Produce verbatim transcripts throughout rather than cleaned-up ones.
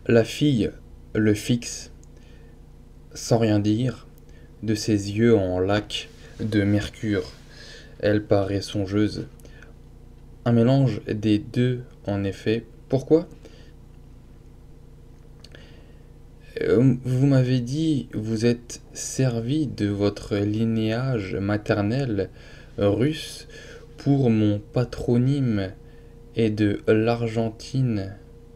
La fille le fixe, sans rien dire, de ses yeux en lac de mercure. Elle paraît songeuse. Un mélange des deux, en effet. Pourquoi? Euh, Vous m'avez dit, vous êtes servi de votre linéage maternel russe pour mon patronyme et de l'Argentine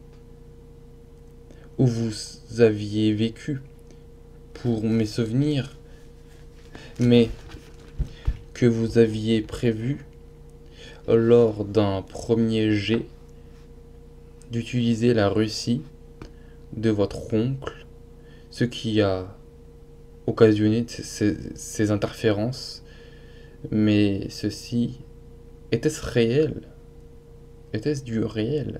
où vous aviez vécu pour mes souvenirs, mais que vous aviez prévu lors d'un premier jet d'utiliser la Russie de votre oncle, ce qui a occasionné ces, ces interférences. Mais ceci, était-ce réel? Était-ce du réel?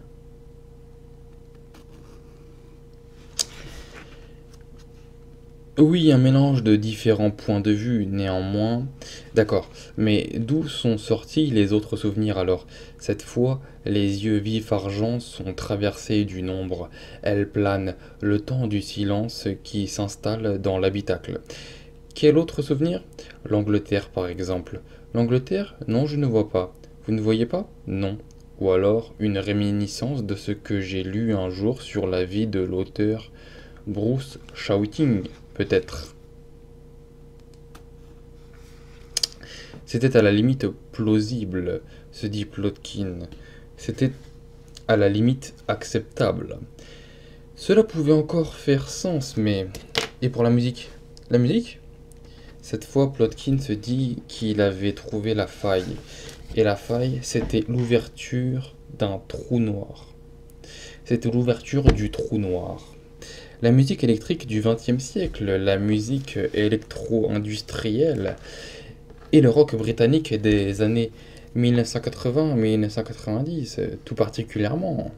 Oui, un mélange de différents points de vue, néanmoins. D'accord, mais d'où sont sortis les autres souvenirs alors? Cette fois, les yeux vifs argent sont traversés du nombre. Elles planent le temps du silence qui s'installe dans l'habitacle. Quel autre souvenir? L'Angleterre, par exemple. L'Angleterre? Non, je ne vois pas. Vous ne voyez pas? Non. Ou alors une réminiscence de ce que j'ai lu un jour sur la vie de l'auteur Bruce Shouting, peut-être. C'était à la limite plausible, se dit Plotkin. C'était à la limite acceptable. Cela pouvait encore faire sens, mais... Et pour la musique? La musique? Cette fois, Plotkin se dit qu'il avait trouvé la faille. Et la faille, c'était l'ouverture d'un trou noir. C'était l'ouverture du trou noir. La musique électrique du vingtième siècle, la musique électro-industrielle et le rock britannique des années mille neuf cent quatre-vingts à mille neuf cent quatre-vingt-dix, tout particulièrement.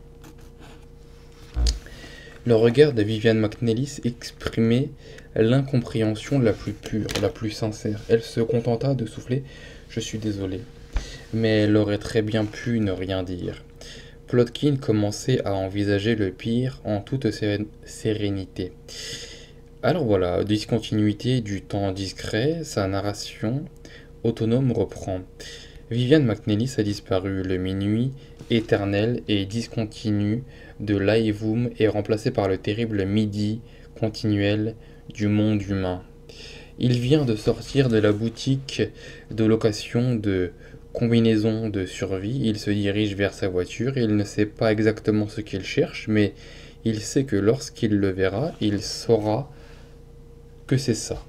Le regard de Viviane McNeilis exprimait l'incompréhension la plus pure, la plus sincère. Elle se contenta de souffler « Je suis désolé ». Mais elle aurait très bien pu ne rien dire. Plotkin commençait à envisager le pire en toute sérénité. Alors voilà, discontinuité du temps discret, sa narration autonome reprend. Viviane McNeilis a disparu, le minuit éternel et discontinu de l'Aevum est remplacé par le terrible midi continuel du monde humain. Il vient de sortir de la boutique de location de combinaison de survie, il se dirige vers sa voiture, il ne sait pas exactement ce qu'il cherche, mais il sait que lorsqu'il le verra, il saura que c'est ça.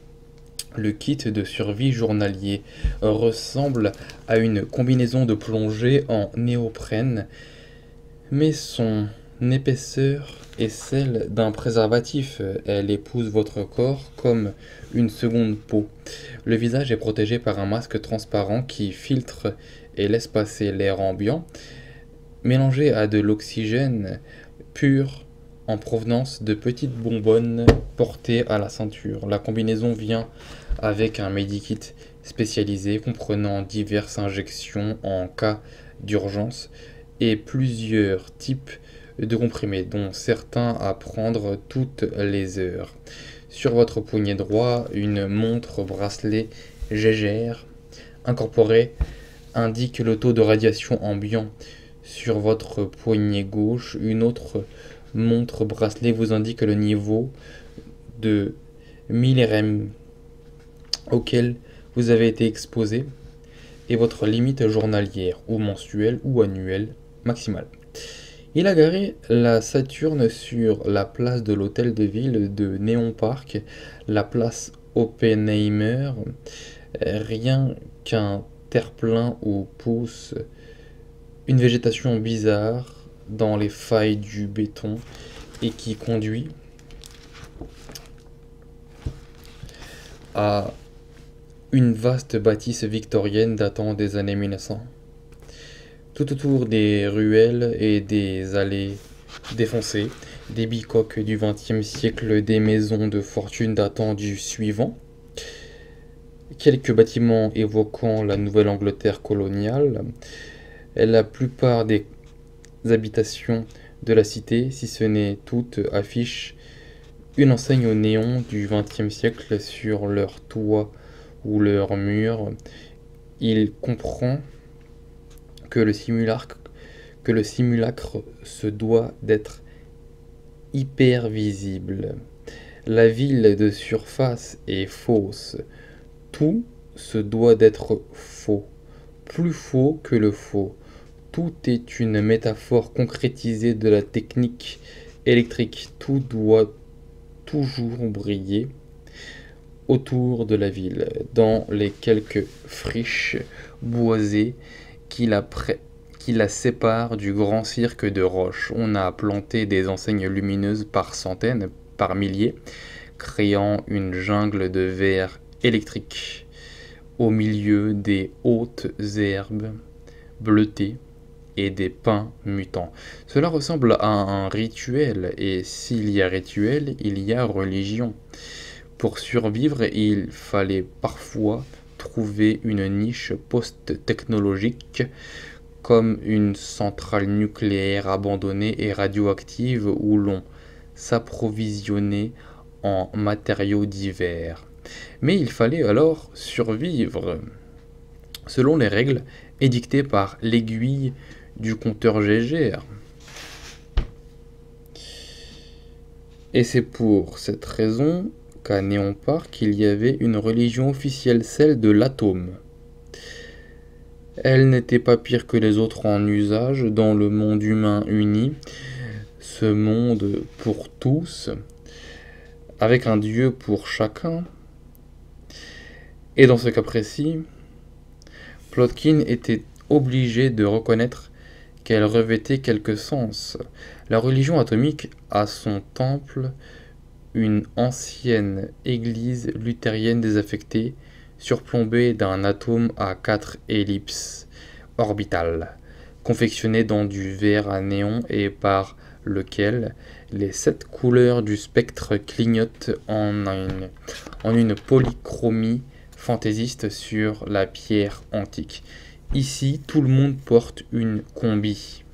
Le kit de survie journalier ressemble à une combinaison de plongée en néoprène, mais son épaisseur est celle d'un préservatif. Elle épouse votre corps comme une seconde peau. Le visage est protégé par un masque transparent qui filtre et laisse passer l'air ambiant, mélangé à de l'oxygène pur en provenance de petites bonbonnes portées à la ceinture. La combinaison vient avec un medikit spécialisé comprenant diverses injections en cas d'urgence et plusieurs types de comprimés, dont certains à prendre toutes les heures. Sur votre poignet droit, une montre bracelet Gégère incorporée indique le taux de radiation ambiant. Sur votre poignet gauche, une autre montre bracelet vous indique le niveau de millirem auquel vous avez été exposé et votre limite journalière ou mensuelle ou annuelle maximale. Il a garé la Saturne sur la place de l'hôtel de ville de Néon Park, la place Oppenheimer, rien qu'un terre-plein où pousse une végétation bizarre dans les failles du béton et qui conduit à une vaste bâtisse victorienne datant des années mille neuf cents. Tout autour des ruelles et des allées défoncées, des bicoques du vingtième siècle, des maisons de fortune datant du suivant, quelques bâtiments évoquant la Nouvelle-Angleterre coloniale, la plupart des habitations de la cité, si ce n'est toutes, affichent une enseigne au néon du vingtième siècle sur leur toit ou leur mur. Il comprend que le simulacre, que le simulacre se doit d'être hyper visible. La ville de surface est fausse. Tout se doit d'être faux, plus faux que le faux. Tout est une métaphore concrétisée de la technique électrique. Tout doit toujours briller autour de la ville, dans les quelques friches boisées qui la, pré- qui la séparent du grand cirque de roches. On a planté des enseignes lumineuses par centaines, par milliers, créant une jungle de verre électrique au milieu des hautes herbes bleutées et des pins mutants. Cela ressemble à un rituel, et s'il y a rituel, il y a religion. Pour survivre, il fallait parfois trouver une niche post-technologique, comme une centrale nucléaire abandonnée et radioactive où l'on s'approvisionnait en matériaux divers. Mais il fallait alors survivre, selon les règles édictées par l'aiguille du compteur Geiger. Et c'est pour cette raison qu'à Néon Park, il y avait une religion officielle, celle de l'atome. Elle n'était pas pire que les autres en usage dans le monde humain uni, ce monde pour tous, avec un dieu pour chacun. Et dans ce cas précis, Plotkin était obligé de reconnaître qu'elle revêtait quelque sens. La religion atomique a son temple, une ancienne église luthérienne désaffectée, surplombée d'un atome à quatre ellipses orbitales, confectionné dans du verre à néon et par lequel les sept couleurs du spectre clignotent en une, en une polychromie fantaisiste sur la pierre antique. Ici, tout le monde porte une combi.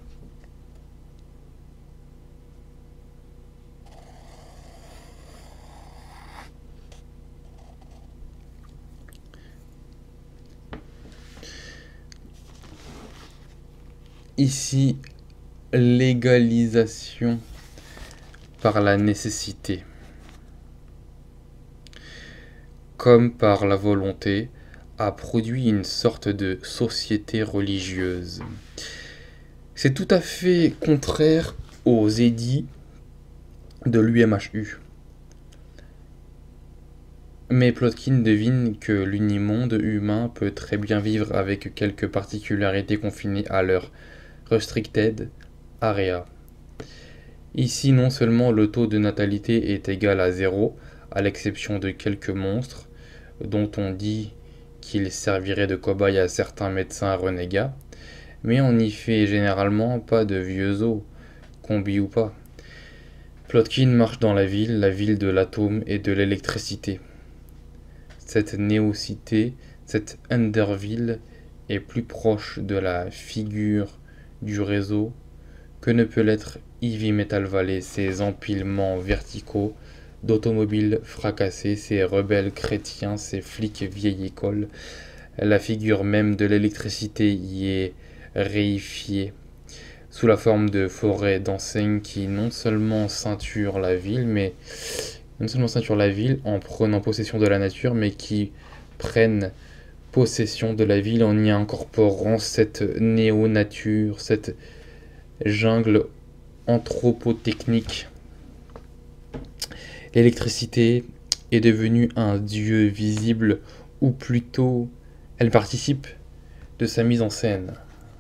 Ici, l'égalisation par la nécessité, comme par la volonté, a produit une sorte de société religieuse. C'est tout à fait contraire aux édits de l'U M H U. Mais Plotkin devine que l'unimonde humain peut très bien vivre avec quelques particularités confinées à leur restricted area. Ici, non seulement le taux de natalité est égal à zéro, à l'exception de quelques monstres, dont on dit qu'ils serviraient de cobayes à certains médecins renégats, mais on n'y fait généralement pas de vieux os, combi ou pas. Plotkin marche dans la ville, la ville de l'atome et de l'électricité. Cette néo-cité, cette Underville, est plus proche de la figure du réseau que ne peut l'être Heavy Metal Valley, ses empilements verticaux d'automobiles fracassés, ces rebelles chrétiens, ces flics vieille école. La figure même de l'électricité y est réifiée sous la forme de forêts d'enseignes qui non seulement ceinturent la ville, mais non seulement ceinturent la ville en prenant possession de la nature, mais qui prennent possession de la ville en y incorporant cette néo-nature, cette jungle anthropotechnique. L'électricité est devenue un dieu visible, ou plutôt, elle participe de sa mise en scène.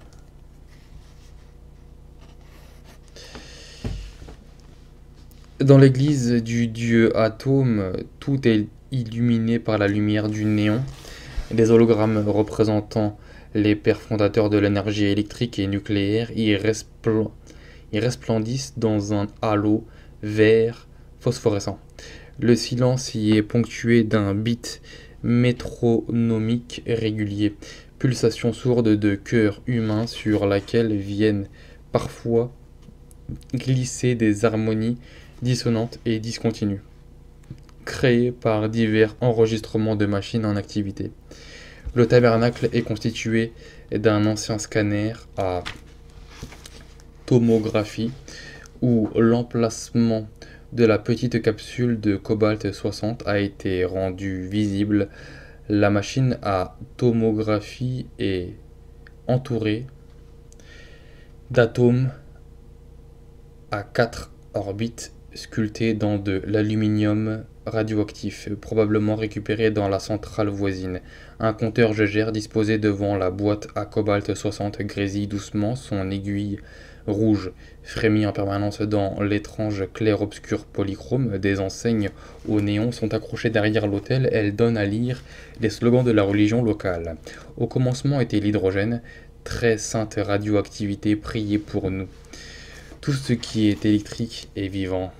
Dans l'église du dieu atome, tout est illuminé par la lumière du néon. Des hologrammes représentant les pères fondateurs de l'énergie électrique et nucléaire y, respl- y resplendissent dans un halo vert phosphorescent. Le silence y est ponctué d'un beat métronomique régulier, pulsation sourde de cœur humain sur laquelle viennent parfois glisser des harmonies dissonantes et discontinues, créées par divers enregistrements de machines en activité. Le tabernacle est constitué d'un ancien scanner à tomographie où l'emplacement de la petite capsule de cobalt soixante a été rendu visible. La machine à tomographie est entourée d'atomes à quatre orbites sculptés dans de l'aluminium radioactif, probablement récupéré dans la centrale voisine. Un compteur G G R disposé devant la boîte à cobalt soixante grésille doucement, son aiguille rouge frémit en permanence dans l'étrange clair-obscur polychrome. Des enseignes au néon sont accrochées derrière l'autel, elles donnent à lire les slogans de la religion locale. Au commencement était l'hydrogène, très sainte radioactivité, priez pour nous. Tout ce qui est électrique est vivant.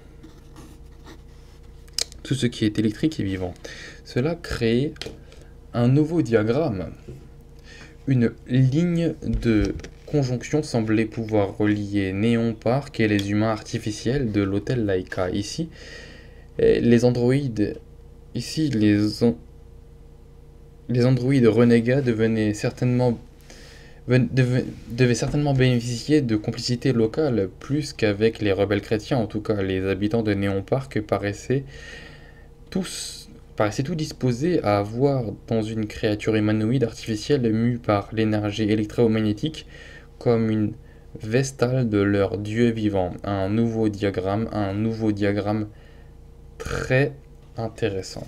Tout ce qui est électrique est vivant. Cela crée un nouveau diagramme. Une ligne de conjonction semblait pouvoir relier Néon Park et les humains artificiels de l'hôtel Laika. Ici, les androïdes, ici les, les androïdes renégats devenaient certainement devait, devait certainement bénéficier de complicité locale, plus qu'avec les rebelles chrétiens. En tout cas, les habitants de Néon Park paraissaient tous paraissaient tout disposés à voir dans une créature humanoïde artificielle mue par l'énergie électromagnétique comme une vestale de leur dieu vivant. Un nouveau diagramme, un nouveau diagramme très intéressant.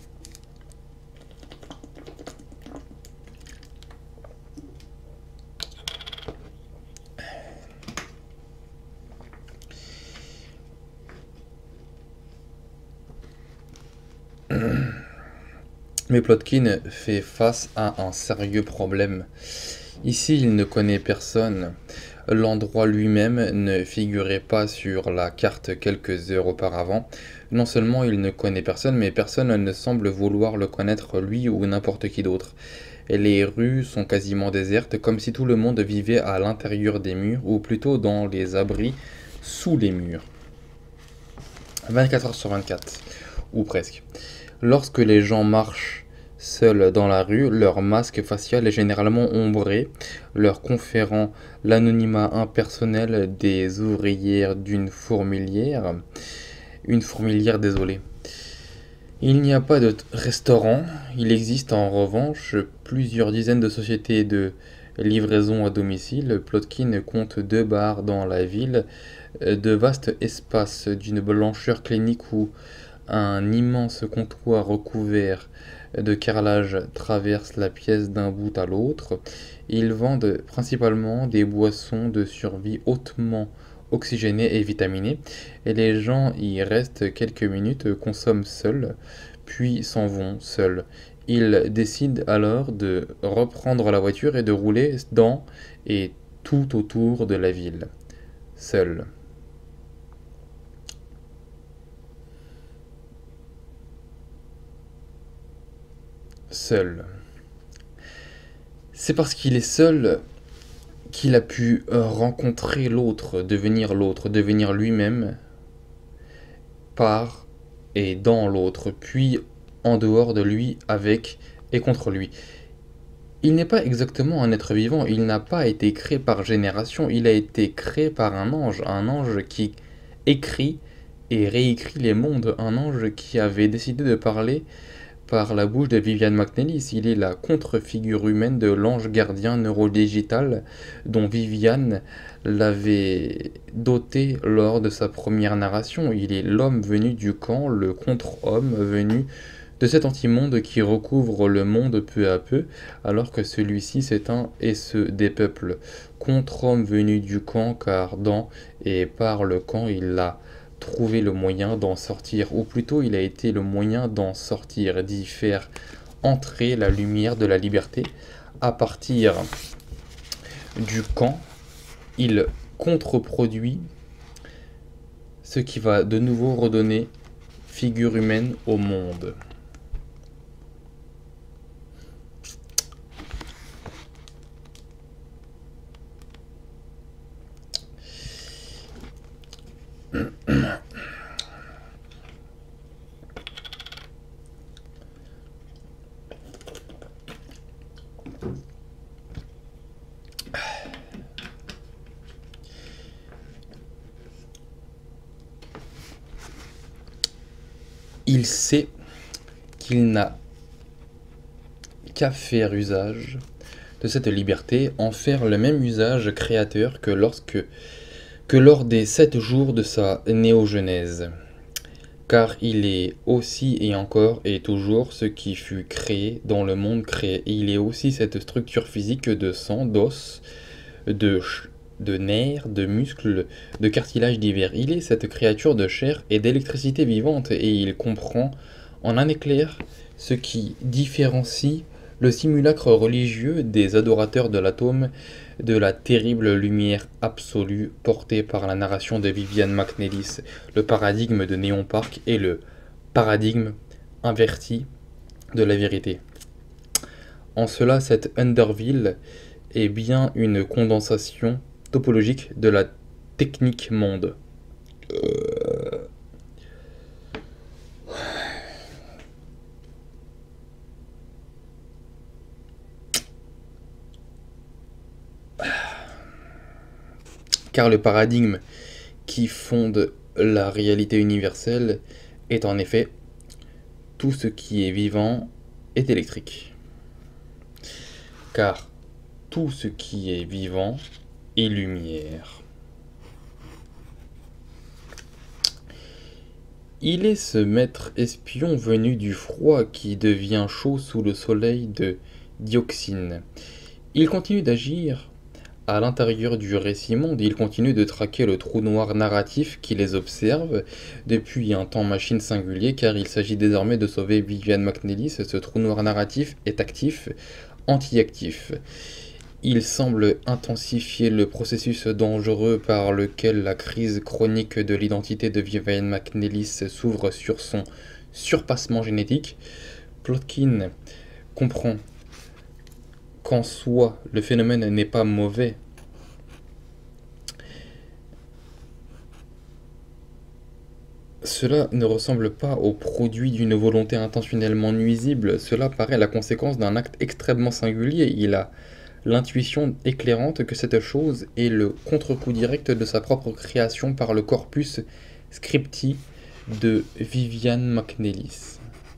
Mais Plotkin fait face à un sérieux problème. Ici, il ne connaît personne. L'endroit lui-même ne figurait pas sur la carte quelques heures auparavant. Non seulement il ne connaît personne, mais personne ne semble vouloir le connaître, lui ou n'importe qui d'autre. Les rues sont quasiment désertes, comme si tout le monde vivait à l'intérieur des murs, ou plutôt dans les abris sous les murs. vingt-quatre heures sur vingt-quatre, ou presque. Lorsque les gens marchent seuls dans la rue, leur masque facial est généralement ombré, leur conférant l'anonymat impersonnel des ouvrières d'une fourmilière. Une fourmilière, désolé. Il n'y a pas de restaurant, il existe en revanche plusieurs dizaines de sociétés de livraison à domicile. Plotkin compte deux bars dans la ville, de vastes espaces d'une blancheur clinique où un immense comptoir recouvert de carrelage traverse la pièce d'un bout à l'autre. Ils vendent principalement des boissons de survie hautement oxygénées et vitaminées, et les gens y restent quelques minutes, consomment seuls, puis s'en vont seuls. Ils décident alors de reprendre la voiture et de rouler dans et tout autour de la ville, seuls. Seul. C'est parce qu'il est seul qu'il a pu rencontrer l'autre, devenir l'autre, devenir lui-même par et dans l'autre, puis en dehors de lui, avec et contre lui. Il n'est pas exactement un être vivant, il n'a pas été créé par génération, il a été créé par un ange, un ange qui écrit et réécrit les mondes, un ange qui avait décidé de parler par la bouche de Vivian McNeilis. Il est la contre-figure humaine de l'ange gardien neurodigital dont Vivian l'avait doté lors de sa première narration. Il est l'homme venu du camp, le contre-homme venu de cet antimonde qui recouvre le monde peu à peu, alors que celui-ci s'éteint et se dépeuple. Contre-homme venu du camp, car dans et par le camp, il a trouver le moyen d'en sortir, ou plutôt il a été le moyen d'en sortir, d'y faire entrer la lumière de la liberté. À partir du camp, il contre-produit ce qui va de nouveau redonner figure humaine au monde. il sait qu'il n'a qu'à faire usage de cette liberté, en faire le même usage créateur que lorsque que lors des sept jours de sa néogenèse. Car il est aussi et encore et toujours ce qui fut créé dans le monde créé. Et il est aussi cette structure physique de sang, d'os, de, de nerfs, de muscles, de cartilage divers. Il est cette créature de chair et d'électricité vivante, et il comprend en un éclair ce qui différencie le simulacre religieux des adorateurs de l'atome de la terrible lumière absolue portée par la narration de Vivian McNeilis, le paradigme de Néon Park et le paradigme inverti de la vérité. En cela, cette Underville est bien une condensation topologique de la technique monde. Euh... Car le paradigme qui fonde la réalité universelle est en effet tout ce qui est vivant est électrique. Car tout ce qui est vivant est lumière. Il est ce maître espion venu du froid qui devient chaud sous le soleil de dioxine. Il continue d'agir à l'intérieur du récit monde, il continue de traquer le trou noir narratif qui les observe depuis un temps machine singulier, car il s'agit désormais de sauver Vivian McNeilis. Ce trou noir narratif est actif, anti-actif. Il semble intensifier le processus dangereux par lequel la crise chronique de l'identité de Vivian McNeilis s'ouvre sur son surpassement génétique. Plotkin comprend qu'en soi, le phénomène n'est pas mauvais. Cela ne ressemble pas au produit d'une volonté intentionnellement nuisible, cela paraît la conséquence d'un acte extrêmement singulier. Il a l'intuition éclairante que cette chose est le contre-coup direct de sa propre création par le corpus scripti de Vivian McNeilis.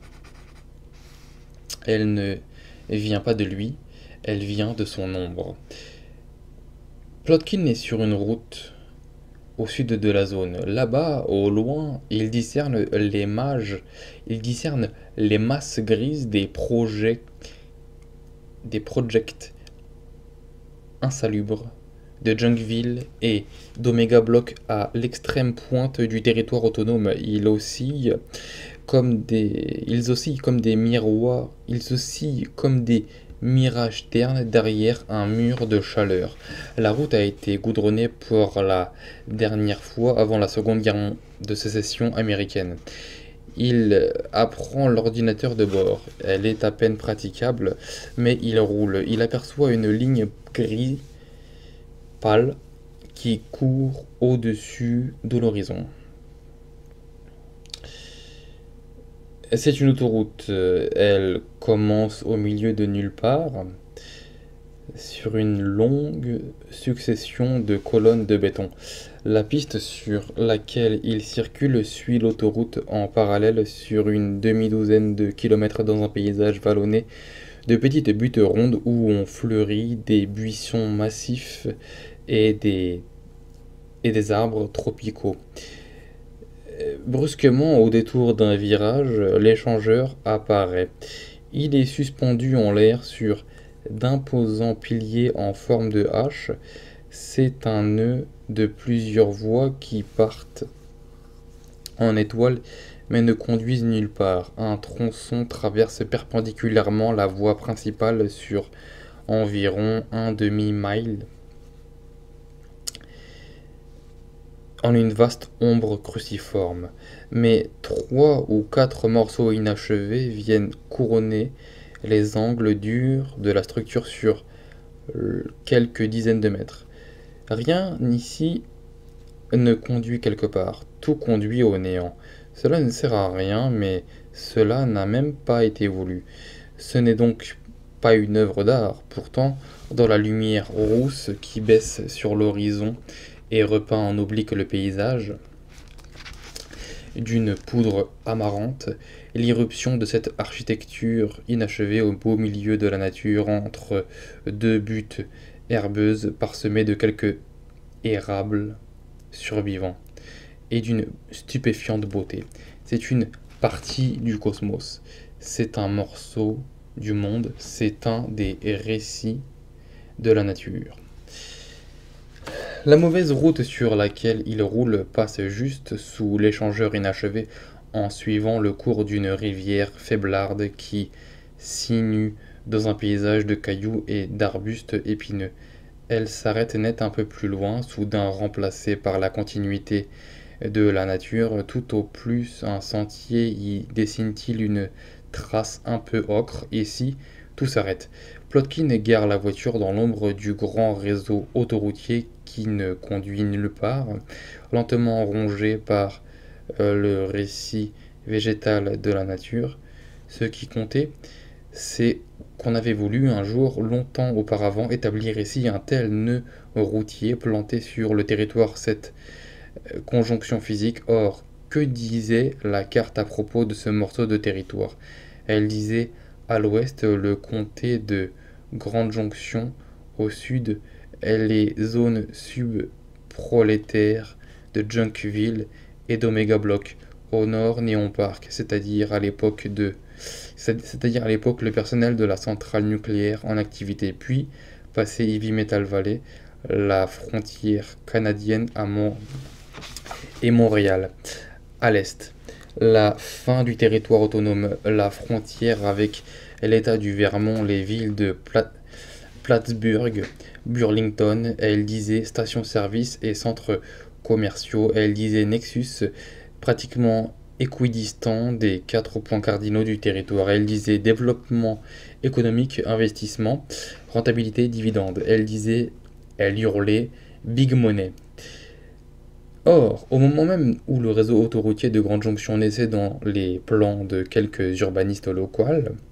Elle ne vient pas de lui, elle vient de son ombre. Plotkin est sur une route au sud de la zone. Là-bas, au loin, il discerne les mages, il discerne les masses grises des projets, des projects insalubres de Junkville et d'Omega Block à l'extrême pointe du territoire autonome. Il oscille comme des, ils oscillent comme des miroirs, ils oscillent comme des mirages ternes derrière un mur de chaleur. La route a été goudronnée pour la dernière fois avant la Seconde Guerre de Sécession américaine. Il apprend l'ordinateur de bord. Elle est à peine praticable, mais il roule. Il aperçoit une ligne gris pâle qui court au-dessus de l'horizon. C'est une autoroute. Elle commence au milieu de nulle part, sur une longue succession de colonnes de béton. La piste sur laquelle il circule suit l'autoroute en parallèle sur une demi-douzaine de kilomètres dans un paysage vallonné de petites buttes rondes où ont fleuri des buissons massifs et des, et des arbres tropicaux. Brusquement, au détour d'un virage, l'échangeur apparaît. Il est suspendu en l'air sur d'imposants piliers en forme de hache. C'est un nœud de plusieurs voies qui partent en étoile mais ne conduisent nulle part. Un tronçon traverse perpendiculairement la voie principale sur environ un demi-mile en une vaste ombre cruciforme, mais trois ou quatre morceaux inachevés viennent couronner les angles durs de la structure sur quelques dizaines de mètres. Rien ici ne conduit quelque part, tout conduit au néant. Cela ne sert à rien, mais cela n'a même pas été voulu. Ce n'est donc pas une œuvre d'art. Pourtant, dans la lumière rousse qui baisse sur l'horizon et repeint en oblique le paysage, d'une poudre amarante, l'irruption de cette architecture inachevée au beau milieu de la nature entre deux buttes herbeuses parsemées de quelques érables survivants et d'une stupéfiante beauté. C'est une partie du cosmos, c'est un morceau du monde, c'est un des récits de la nature. La mauvaise route sur laquelle il roule passe juste sous l'échangeur inachevé en suivant le cours d'une rivière faiblarde qui sinue dans un paysage de cailloux et d'arbustes épineux. Elle s'arrête net un peu plus loin, soudain remplacée par la continuité de la nature. Tout au plus un sentier y dessine-t-il une trace un peu ocre. Ici, tout s'arrête. Plotkin gare la voiture dans l'ombre du grand réseau autoroutier qui ne conduit nulle part, lentement rongé par euh, le récit végétal de la nature. Ce qui comptait, c'est qu'on avait voulu un jour, longtemps auparavant, établir ici un tel nœud routier planté sur le territoire, cette euh, conjonction physique. Or, que disait la carte à propos de ce morceau de territoire? Elle disait à l'ouest le comté de Grande Jonction, au sud les zones subprolétaires de Junkville et d'Omega Block, au nord Néon Park, c'est-à-dire à l'époque de c'est-à-dire à l'époque le personnel de la centrale nucléaire en activité, puis passé Heavy Metal Valley, la frontière canadienne à Mont et Montréal. À l'est, la fin du territoire autonome, la frontière avec l'État du Vermont, les villes de Pla Plattsburgh, Burlington, elle disait station-service et centres commerciaux, elle disait nexus pratiquement équidistant des quatre points cardinaux du territoire, elle disait développement économique, investissement, rentabilité, dividende, elle disait, elle hurlait big money. Or, au moment même où le réseau autoroutier de Grande Jonction naissait dans les plans de quelques urbanistes locaux,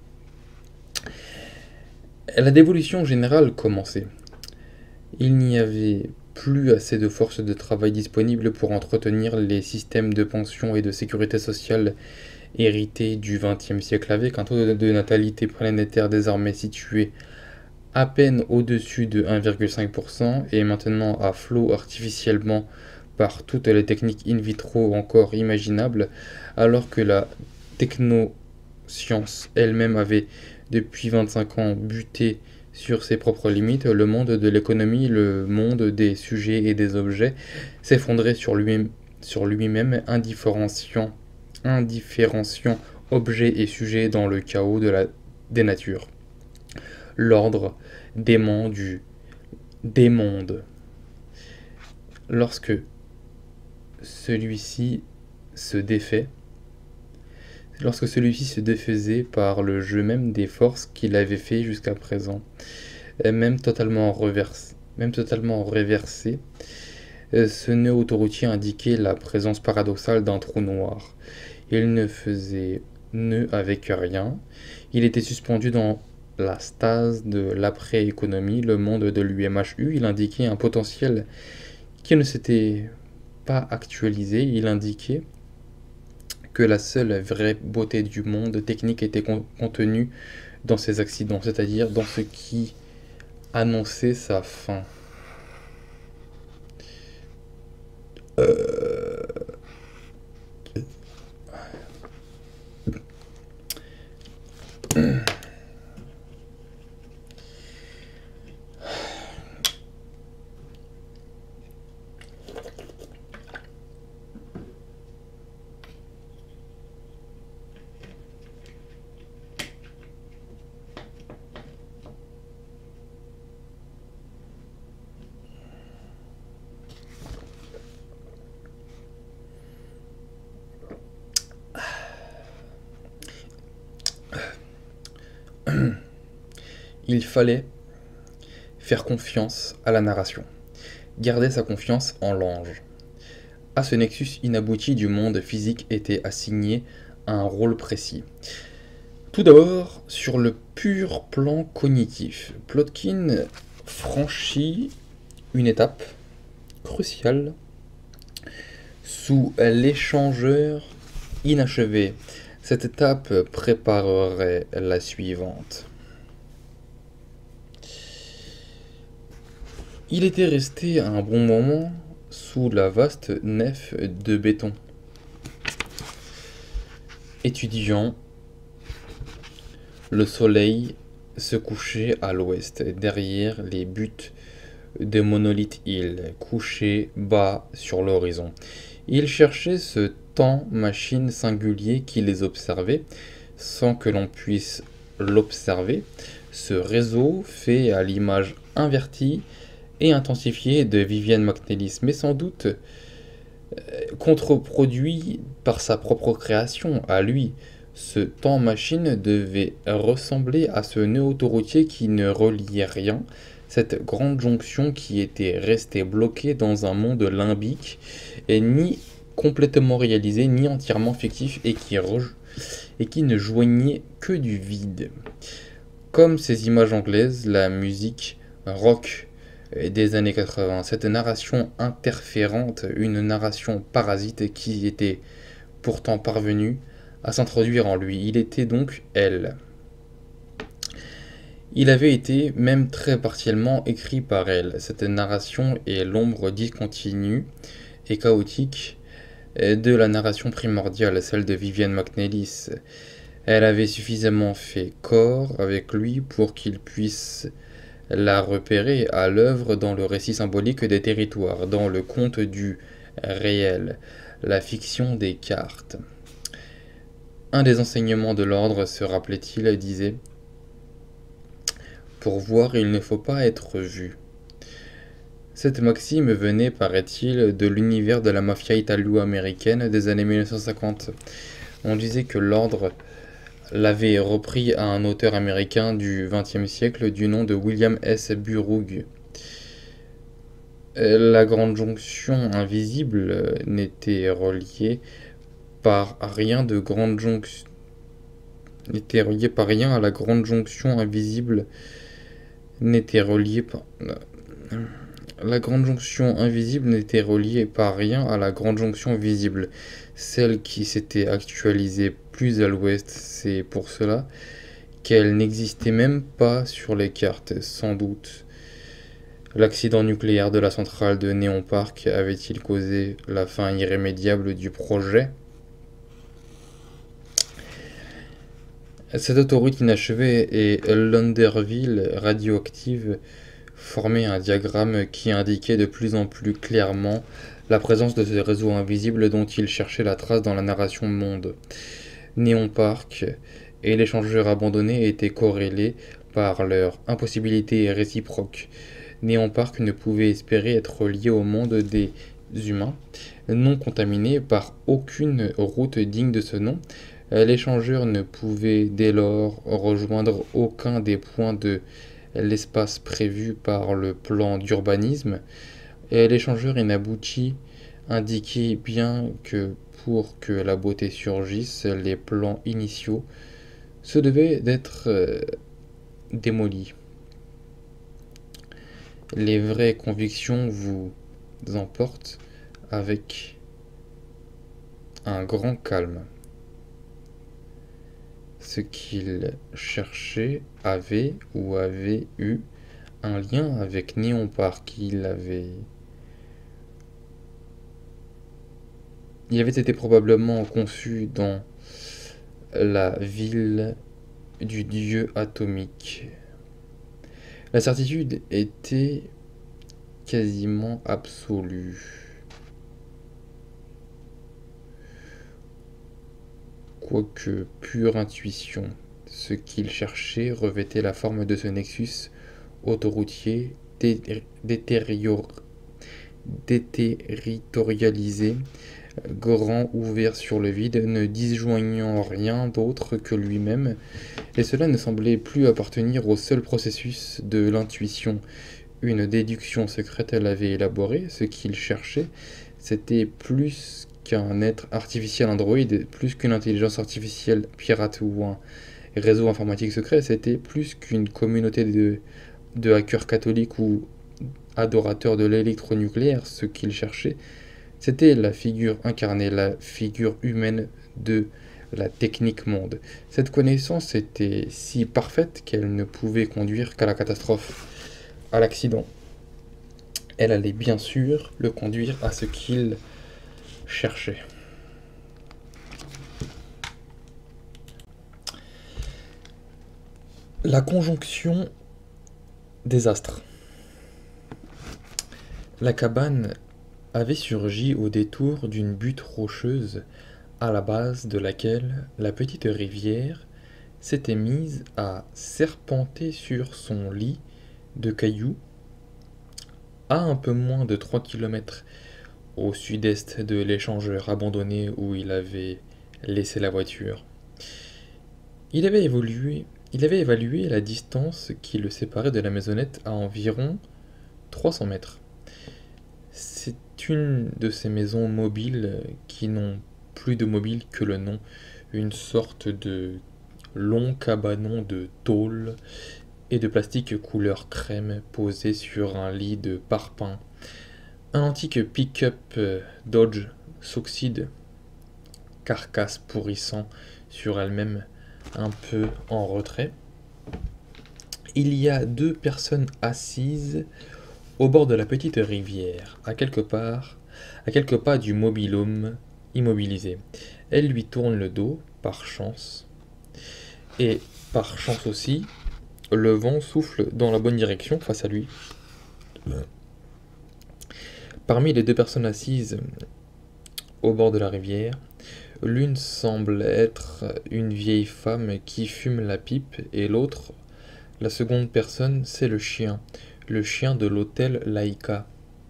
la dévolution générale commençait. Il n'y avait plus assez de forces de travail disponibles pour entretenir les systèmes de pension et de sécurité sociale hérités du vingtième siècle, avec un taux de natalité planétaire désormais situé à peine au-dessus de un virgule cinq pour cent et maintenant à flot artificiellement par toutes les techniques in vitro encore imaginables, alors que la technoscience elle-même avait depuis vingt-cinq ans buté sur ses propres limites, le monde de l'économie, le monde des sujets et des objets s'effondrait sur lui-même, sur lui-même, indifférenciant, indifférenciant objets et sujets dans le chaos de la, des natures. L'ordre dément du démonde. Lorsque celui-ci se défait, lorsque celui-ci se défaisait par le jeu même des forces qu'il avait fait jusqu'à présent, même totalement reversé, même totalement réversé, ce nœud autoroutier indiquait la présence paradoxale d'un trou noir. Il ne faisait nœud avec rien, il était suspendu dans la stase de l'après-économie, le monde de l'U M H U. Il indiquait un potentiel qui ne s'était pas actualisé, il indiquait que la seule vraie beauté du monde technique était contenue dans ces accidents, c'est-à-dire dans ce qui annonçait sa fin. Euh... Il fallait faire confiance à la narration, garder sa confiance en l'ange. À ce nexus inabouti du monde physique était assigné un rôle précis. Tout d'abord, sur le pur plan cognitif, Plotkin franchit une étape cruciale sous l'échangeur inachevé. Cette étape préparerait la suivante. Il était resté un bon moment sous la vaste nef de béton, étudiant. Le soleil se couchait à l'ouest, derrière les buttes de Monolith Hill, couchés bas sur l'horizon. Il cherchait ce temps-machine singulier qui les observait, sans que l'on puisse l'observer. Ce réseau fait à l'image invertie et intensifiée de Vivian McNeilis, mais sans doute euh, contre-produit par sa propre création à lui. Ce temps-machine devait ressembler à ce nœud autoroutier qui ne reliait rien, cette grande jonction qui était restée bloquée dans un monde limbique, et ni complètement réalisé, ni entièrement fictif, et qui, et qui ne joignait que du vide. Comme ces images anglaises, la musique rock des années quatre-vingts, cette narration interférente, une narration parasite qui était pourtant parvenue à s'introduire en lui. Il était donc elle. Il avait été même très partiellement écrit par elle. Cette narration est l'ombre discontinue et chaotique de la narration primordiale, celle de Vivian McNeilis. Elle avait suffisamment fait corps avec lui pour qu'il puisse la repérer à l'œuvre dans le récit symbolique des territoires, dans le conte du réel, la fiction des cartes. Un des enseignements de l'ordre, se rappelait-il, disait « Pour voir, il ne faut pas être vu ». Cette maxime venait, paraît-il, de l'univers de la mafia italo-américaine des années mille neuf cent cinquante. On disait que l'ordre l'avait repris à un auteur américain du vingtième siècle du nom de William S. Burroughs. La grande jonction invisible n'était reliée par rien de grande jonction n'était relié par rien à la grande jonction invisible n'était relié par la grande jonction invisible n'était reliée par rien à la grande jonction visible, celle qui s'était actualisée plus à l'ouest. C'est pour cela qu'elle n'existait même pas sur les cartes. Sans doute l'accident nucléaire de la centrale de Néon Park avait-il causé la fin irrémédiable du projet? Cette autoroute inachevée et l'Underville radioactive formaient un diagramme qui indiquait de plus en plus clairement la présence de ce réseau invisible dont il cherchait la trace dans la narration monde. Néon Park et l'échangeur abandonné étaient corrélés par leur impossibilité réciproque. Néon Park ne pouvait espérer être lié au monde des humains, non contaminé par aucune route digne de ce nom. L'échangeur ne pouvait dès lors rejoindre aucun des points de l'espace prévu par le plan d'urbanisme. L'échangeur inabouti indiquait bien que pour que la beauté surgisse, les plans initiaux se devaient d'être euh, démolis. Les vraies convictions vous emportent avec un grand calme. Ce qu'il cherchait avait ou avait eu un lien avec Néon Park. Il avait... Il avait été probablement conçu dans la ville du dieu atomique. La certitude était quasiment absolue. Quoique pure intuition, ce qu'il cherchait revêtait la forme de ce nexus autoroutier détérior... déterritorialisé, grand ouvert sur le vide, ne disjoignant rien d'autre que lui-même, et cela ne semblait plus appartenir au seul processus de l'intuition. Une déduction secrète l'avait élaboré. Ce qu'il cherchait, c'était plus qu'un être artificiel androïde, plus qu'une intelligence artificielle pirate ou un réseau informatique secret, c'était plus qu'une communauté de, de hackers catholiques ou adorateurs de l'électronucléaire. Ce qu'il cherchait, C'était la figure incarnée, la figure humaine de la technique monde. Cette connaissance était si parfaite qu'elle ne pouvait conduire qu'à la catastrophe, à l'accident. Elle allait bien sûr le conduire à ce qu'il cherchait. La conjonction des astres. La cabane avait surgi au détour d'une butte rocheuse à la base de laquelle la petite rivière s'était mise à serpenter sur son lit de cailloux à un peu moins de trois kilomètres au sud-est de l'échangeur abandonné où il avait laissé la voiture. Il avait évolué, il avait évalué la distance qui le séparait de la maisonnette à environ trois cents mètres. C'est une de ces maisons mobiles qui n'ont plus de mobile que le nom, une sorte de long cabanon de tôle et de plastique couleur crème posé sur un lit de parpaing. Un antique pick-up Dodge s'oxyde, carcasse pourrissant sur elle-même, un peu en retrait. Il y a deux personnes assises au bord de la petite rivière, à quelque part, à quelques pas du mobil-home immobilisé. Elle lui tourne le dos, par chance, et par chance aussi, le vent souffle dans la bonne direction face à lui. Parmi les deux personnes assises au bord de la rivière, l'une semble être une vieille femme qui fume la pipe et l'autre, la seconde personne, c'est le chien, le chien de l'hôtel Laïka.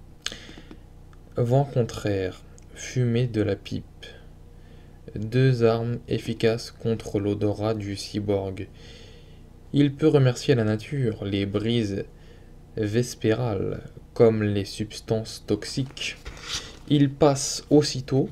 Vent contraire, fumée de la pipe. Deux armes efficaces contre l'odorat du cyborg. Il peut remercier la nature, les brises vespérales, comme les substances toxiques. Il passe aussitôt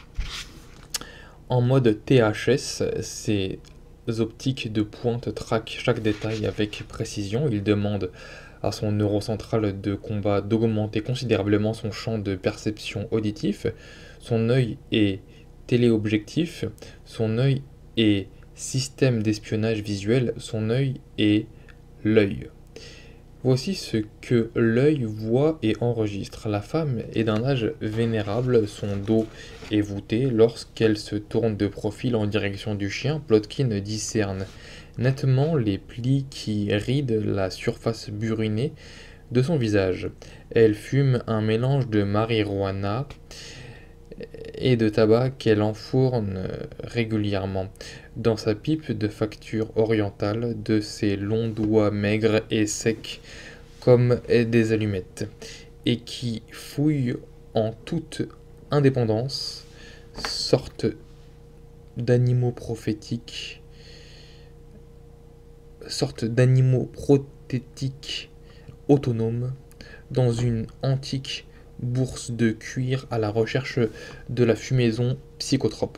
en mode T H S, ses optiques de pointe traquent chaque détail avec précision. Il demande à son neurocentral de combat d'augmenter considérablement son champ de perception auditif. Son œil est téléobjectif, son œil est système d'espionnage visuel, son œil est l'œil. Voici ce que l'œil voit et enregistre. La femme est d'un âge vénérable, son dos est voûté. Lorsqu'elle se tourne de profil en direction du chien, Plotkin discerne nettement les plis qui rident la surface burinée de son visage. Elle fume un mélange de marijuana et de tabac qu'elle enfourne régulièrement dans sa pipe de facture orientale, de ses longs doigts maigres et secs comme des allumettes, et qui fouille en toute indépendance, sorte d'animaux prophétiques, sorte d'animaux prothétiques autonomes dans une antique bourse de cuir à la recherche de la fumaison psychotrope.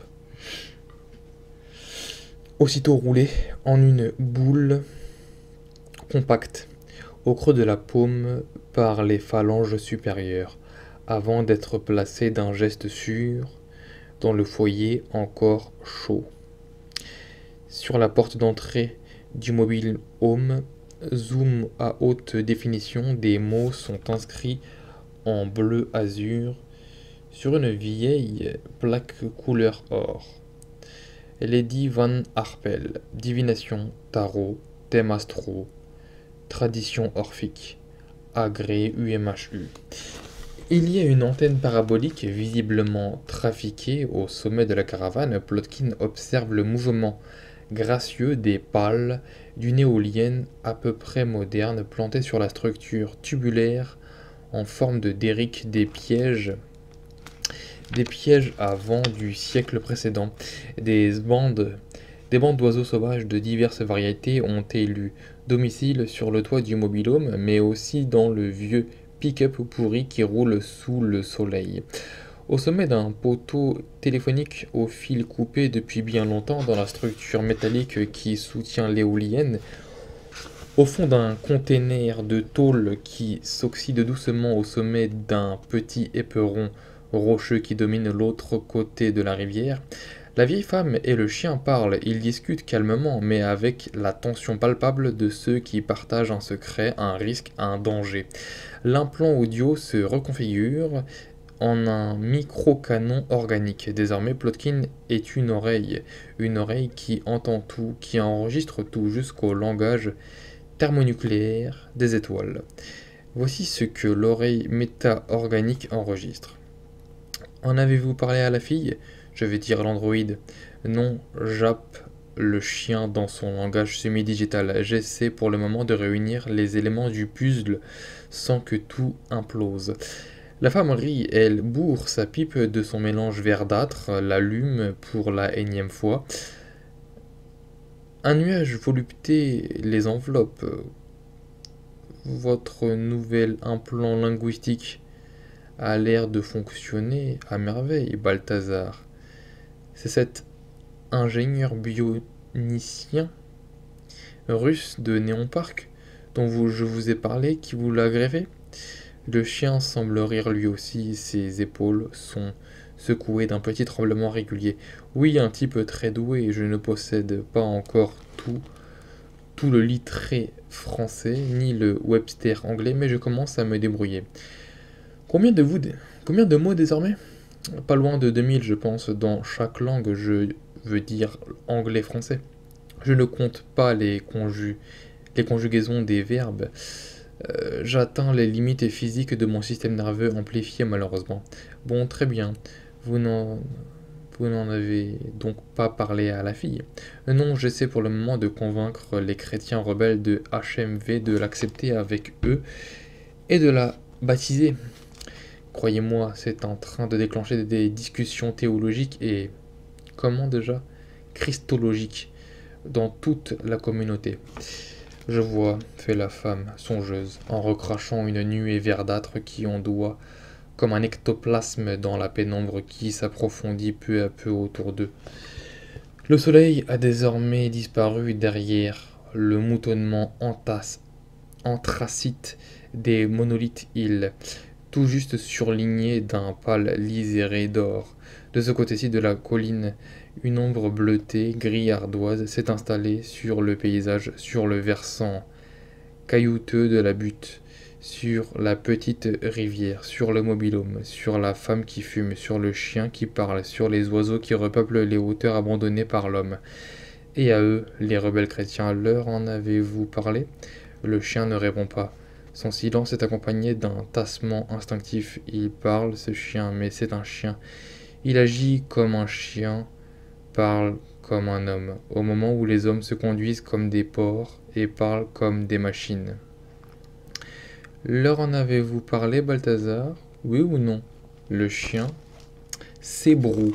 Aussitôt roulé en une boule compacte au creux de la paume par les phalanges supérieures, avant d'être placé d'un geste sûr dans le foyer encore chaud. Sur la porte d'entrée du mobile home, zoom à haute définition, des mots sont inscrits en bleu azur sur une vieille plaque couleur or. Lady Van Arpel, divination, tarot, thème astro, tradition orphique, agrès U M H U. Il y a une antenne parabolique visiblement trafiquée au sommet de la caravane. Plotkin observe le mouvement gracieux des pales d'une éolienne à peu près moderne plantée sur la structure tubulaire en forme de derrick des pièges des pièges à vent du siècle précédent. Des bandes des bandes d'oiseaux sauvages de diverses variétés ont élu domicile sur le toit du mobil-home, mais aussi dans le vieux pick-up pourri qui roule sous le soleil. Au sommet d'un poteau téléphonique au fil coupé depuis bien longtemps dans la structure métallique qui soutient l'éolienne, au fond d'un container de tôle qui s'oxyde doucement au sommet d'un petit éperon rocheux qui domine l'autre côté de la rivière. La vieille femme et le chien parlent, ils discutent calmement, mais avec la tension palpable de ceux qui partagent un secret, un risque, un danger. L'implant audio se reconfigure en un micro-canon organique. Désormais, Plotkin est une oreille, une oreille qui entend tout, qui enregistre tout jusqu'au langage thermonucléaire des étoiles. Voici ce que l'oreille méta-organique enregistre. En avez-vous parlé à la fille ? Je vais dire l'androïde. Non, jappe le chien dans son langage semi-digital. J'essaie pour le moment de réunir les éléments du puzzle sans que tout implose. La femme rit, elle bourre sa pipe de son mélange verdâtre, l'allume pour la énième fois. Un nuage volupté les enveloppe. Votre nouvel implant linguistique a l'air de fonctionner à merveille, Balthazar. C'est cet ingénieur bionicien russe de Néon Park dont vous, je vous ai parlé qui vous l'a greffé. Le chien semble rire lui aussi, ses épaules sont secouées d'un petit tremblement régulier. Oui, un type très doué, je ne possède pas encore tout, tout le littré français, ni le Webster anglais, mais je commence à me débrouiller. Combien de, vous, combien de mots désormais ? Pas loin de deux mille, je pense, dans chaque langue, je veux dire anglais-français. Je ne compte pas les, conju les conjugaisons des verbes. Euh, J'atteins les limites physiques de mon système nerveux amplifié, malheureusement. Bon, très bien. Vous n'en vous n'en avez donc pas parlé à la fille. Non, j'essaie pour le moment de convaincre les chrétiens rebelles de H M V de l'accepter avec eux et de la baptiser. Croyez-moi, c'est en train de déclencher des discussions théologiques et, comment déjà, christologiques dans toute la communauté. Je vois, fait la femme, songeuse, en recrachant une nuée verdâtre qui ondoie comme un ectoplasme dans la pénombre qui s'approfondit peu à peu autour d'eux. Le soleil a désormais disparu derrière le moutonnement anthracite des monolithes îles, tout juste surligné d'un pâle liséré d'or. De ce côté-ci de la colline, une ombre bleutée, gris ardoise, s'est installée sur le paysage, sur le versant caillouteux de la butte, sur la petite rivière, sur le mobil-home, sur la femme qui fume, sur le chien qui parle, sur les oiseaux qui repeuplent les hauteurs abandonnées par l'homme. Et à eux, les rebelles chrétiens, leur en avez-vous parlé ? Le chien ne répond pas. Son silence est accompagné d'un tassement instinctif. Il parle, ce chien, mais c'est un chien. Il agit comme un chien, parle comme un homme, au moment où les hommes se conduisent comme des porcs et parlent comme des machines. Leur en avez-vous parlé, Balthazar ? Oui ou non ? Le chien s'ébroue.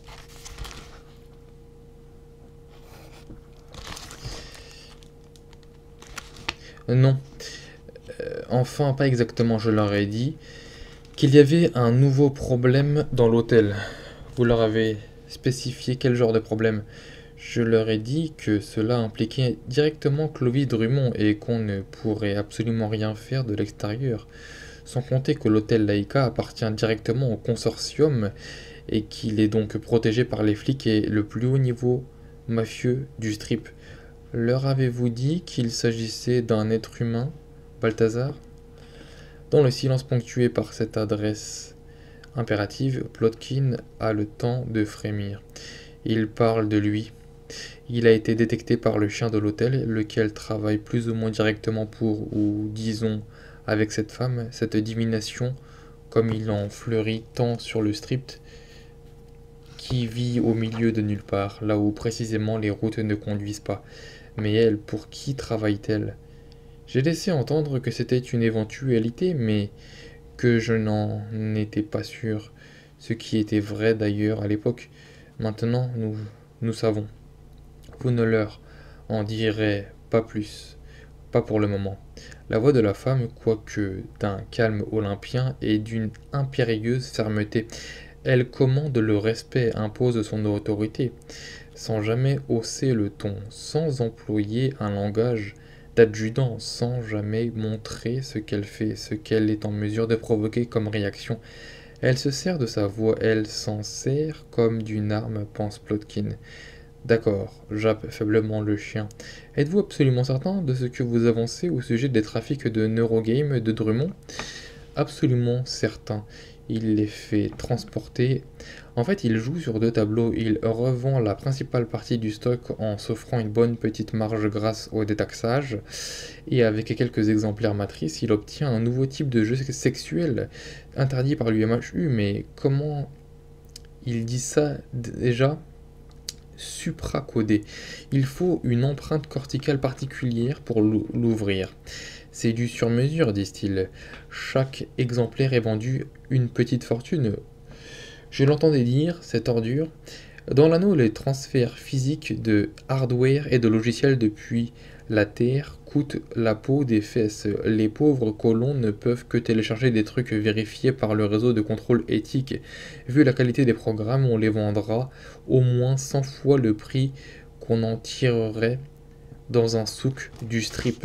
Non. Euh, enfin, pas exactement, je leur ai dit qu'il y avait un nouveau problème dans l'hôtel. Vous leur avez spécifié quel genre de problème ? Je leur ai dit que cela impliquait directement Clovis Drummond et qu'on ne pourrait absolument rien faire de l'extérieur. Sans compter que l'hôtel Laïka appartient directement au consortium et qu'il est donc protégé par les flics et le plus haut niveau mafieux du strip. Leur avez-vous dit qu'il s'agissait d'un être humain, Balthazar ? Dans le silence ponctué par cette adresse impérative, Plotkin a le temps de frémir. Il parle de lui. Il a été détecté par le chien de l'hôtel, lequel travaille plus ou moins directement pour, ou disons, avec cette femme, cette divination, comme il en fleurit tant sur le strip, qui vit au milieu de nulle part, là où précisément les routes ne conduisent pas. Mais elle, pour qui travaille-t-elle ? J'ai laissé entendre que c'était une éventualité, mais que je n'en étais pas sûr, ce qui était vrai d'ailleurs à l'époque. Maintenant, nous, nous savons. Vous ne leur en direz pas plus, pas pour le moment. La voix de la femme, quoique d'un calme olympien, est d'une impérieuse fermeté. Elle commande le respect, impose son autorité, sans jamais hausser le ton, sans employer un langage d'adjudant, sans jamais montrer ce qu'elle fait, ce qu'elle est en mesure de provoquer comme réaction. Elle se sert de sa voix, elle s'en sert comme d'une arme, pense Plotkin. D'accord, jappe faiblement le chien. Êtes-vous absolument certain de ce que vous avancez au sujet des trafics de Neurogame de Drummond? Absolument certain. Il les fait transporter. En fait, il joue sur deux tableaux. Il revend la principale partie du stock en s'offrant une bonne petite marge grâce au détaxage. Et avec quelques exemplaires matrices, il obtient un nouveau type de jeu sexuel interdit par l'U M H U. Mais comment il dit ça déjà? Supracodé. Il faut une empreinte corticale particulière pour l'ouvrir. C'est du sur-mesure, disent-ils. Chaque exemplaire est vendu une petite fortune. Je l'entendais dire, cette ordure. Dans l'anneau, les transferts physiques de hardware et de logiciels depuis la Terre coûtent la peau des fesses. Les pauvres colons ne peuvent que télécharger des trucs vérifiés par le réseau de contrôle éthique. Vu la qualité des programmes, on les vendra au moins cent fois le prix qu'on en tirerait dans un souk du strip.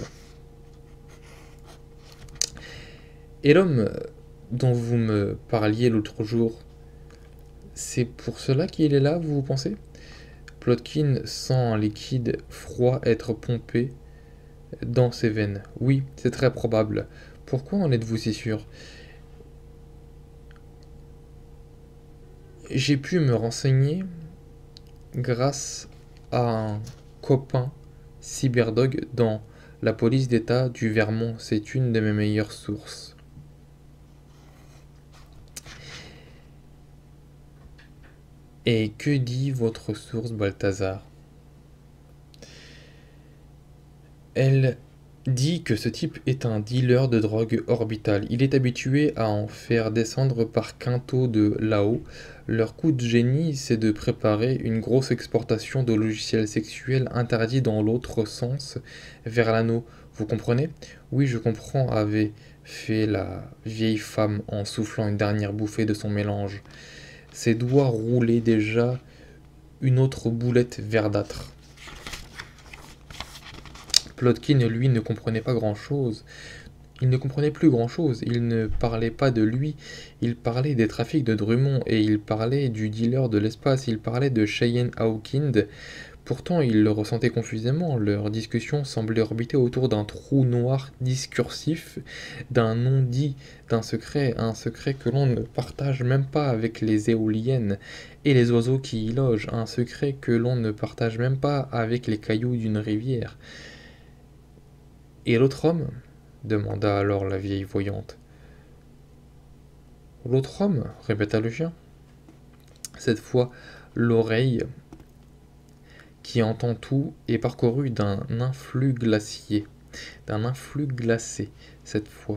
Et l'homme dont vous me parliez l'autre jour, c'est pour cela qu'il est là, vous pensez? Plotkin sent un liquide froid être pompé dans ses veines. Oui, c'est très probable. Pourquoi en êtes-vous si sûr? J'ai pu me renseigner grâce à un copain cyberdog dans la police d'État du Vermont. C'est une de mes meilleures sources. Et que dit votre source, Balthazar? Elle dit que ce type est un dealer de drogue orbitale. Il est habitué à en faire descendre par quinto de là-haut. Leur coup de génie, c'est de préparer une grosse exportation de logiciels sexuels interdits dans l'autre sens, vers l'anneau. Vous comprenez? Oui, je comprends, avait fait la vieille femme en soufflant une dernière bouffée de son mélange. Ses doigts roulaient déjà une autre boulette verdâtre. Plotkin, lui, ne comprenait pas grand-chose. Il ne comprenait plus grand-chose. Il ne parlait pas de lui. Il parlait des trafics de Drummond et il parlait du dealer de l'espace. Il parlait de Cheyenne Hawkind. Pourtant, il le ressentait confusément. Leur discussion semblait orbiter autour d'un trou noir discursif, d'un non-dit, d'un secret, un secret que l'on ne partage même pas avec les éoliennes et les oiseaux qui y logent, un secret que l'on ne partage même pas avec les cailloux d'une rivière. Et l'autre homme? Demanda alors la vieille voyante. L'autre homme? Répéta le chien. Cette fois, l'oreille qui entend tout est parcourue d'un influx glacier, d'un influx glacé, cette fois.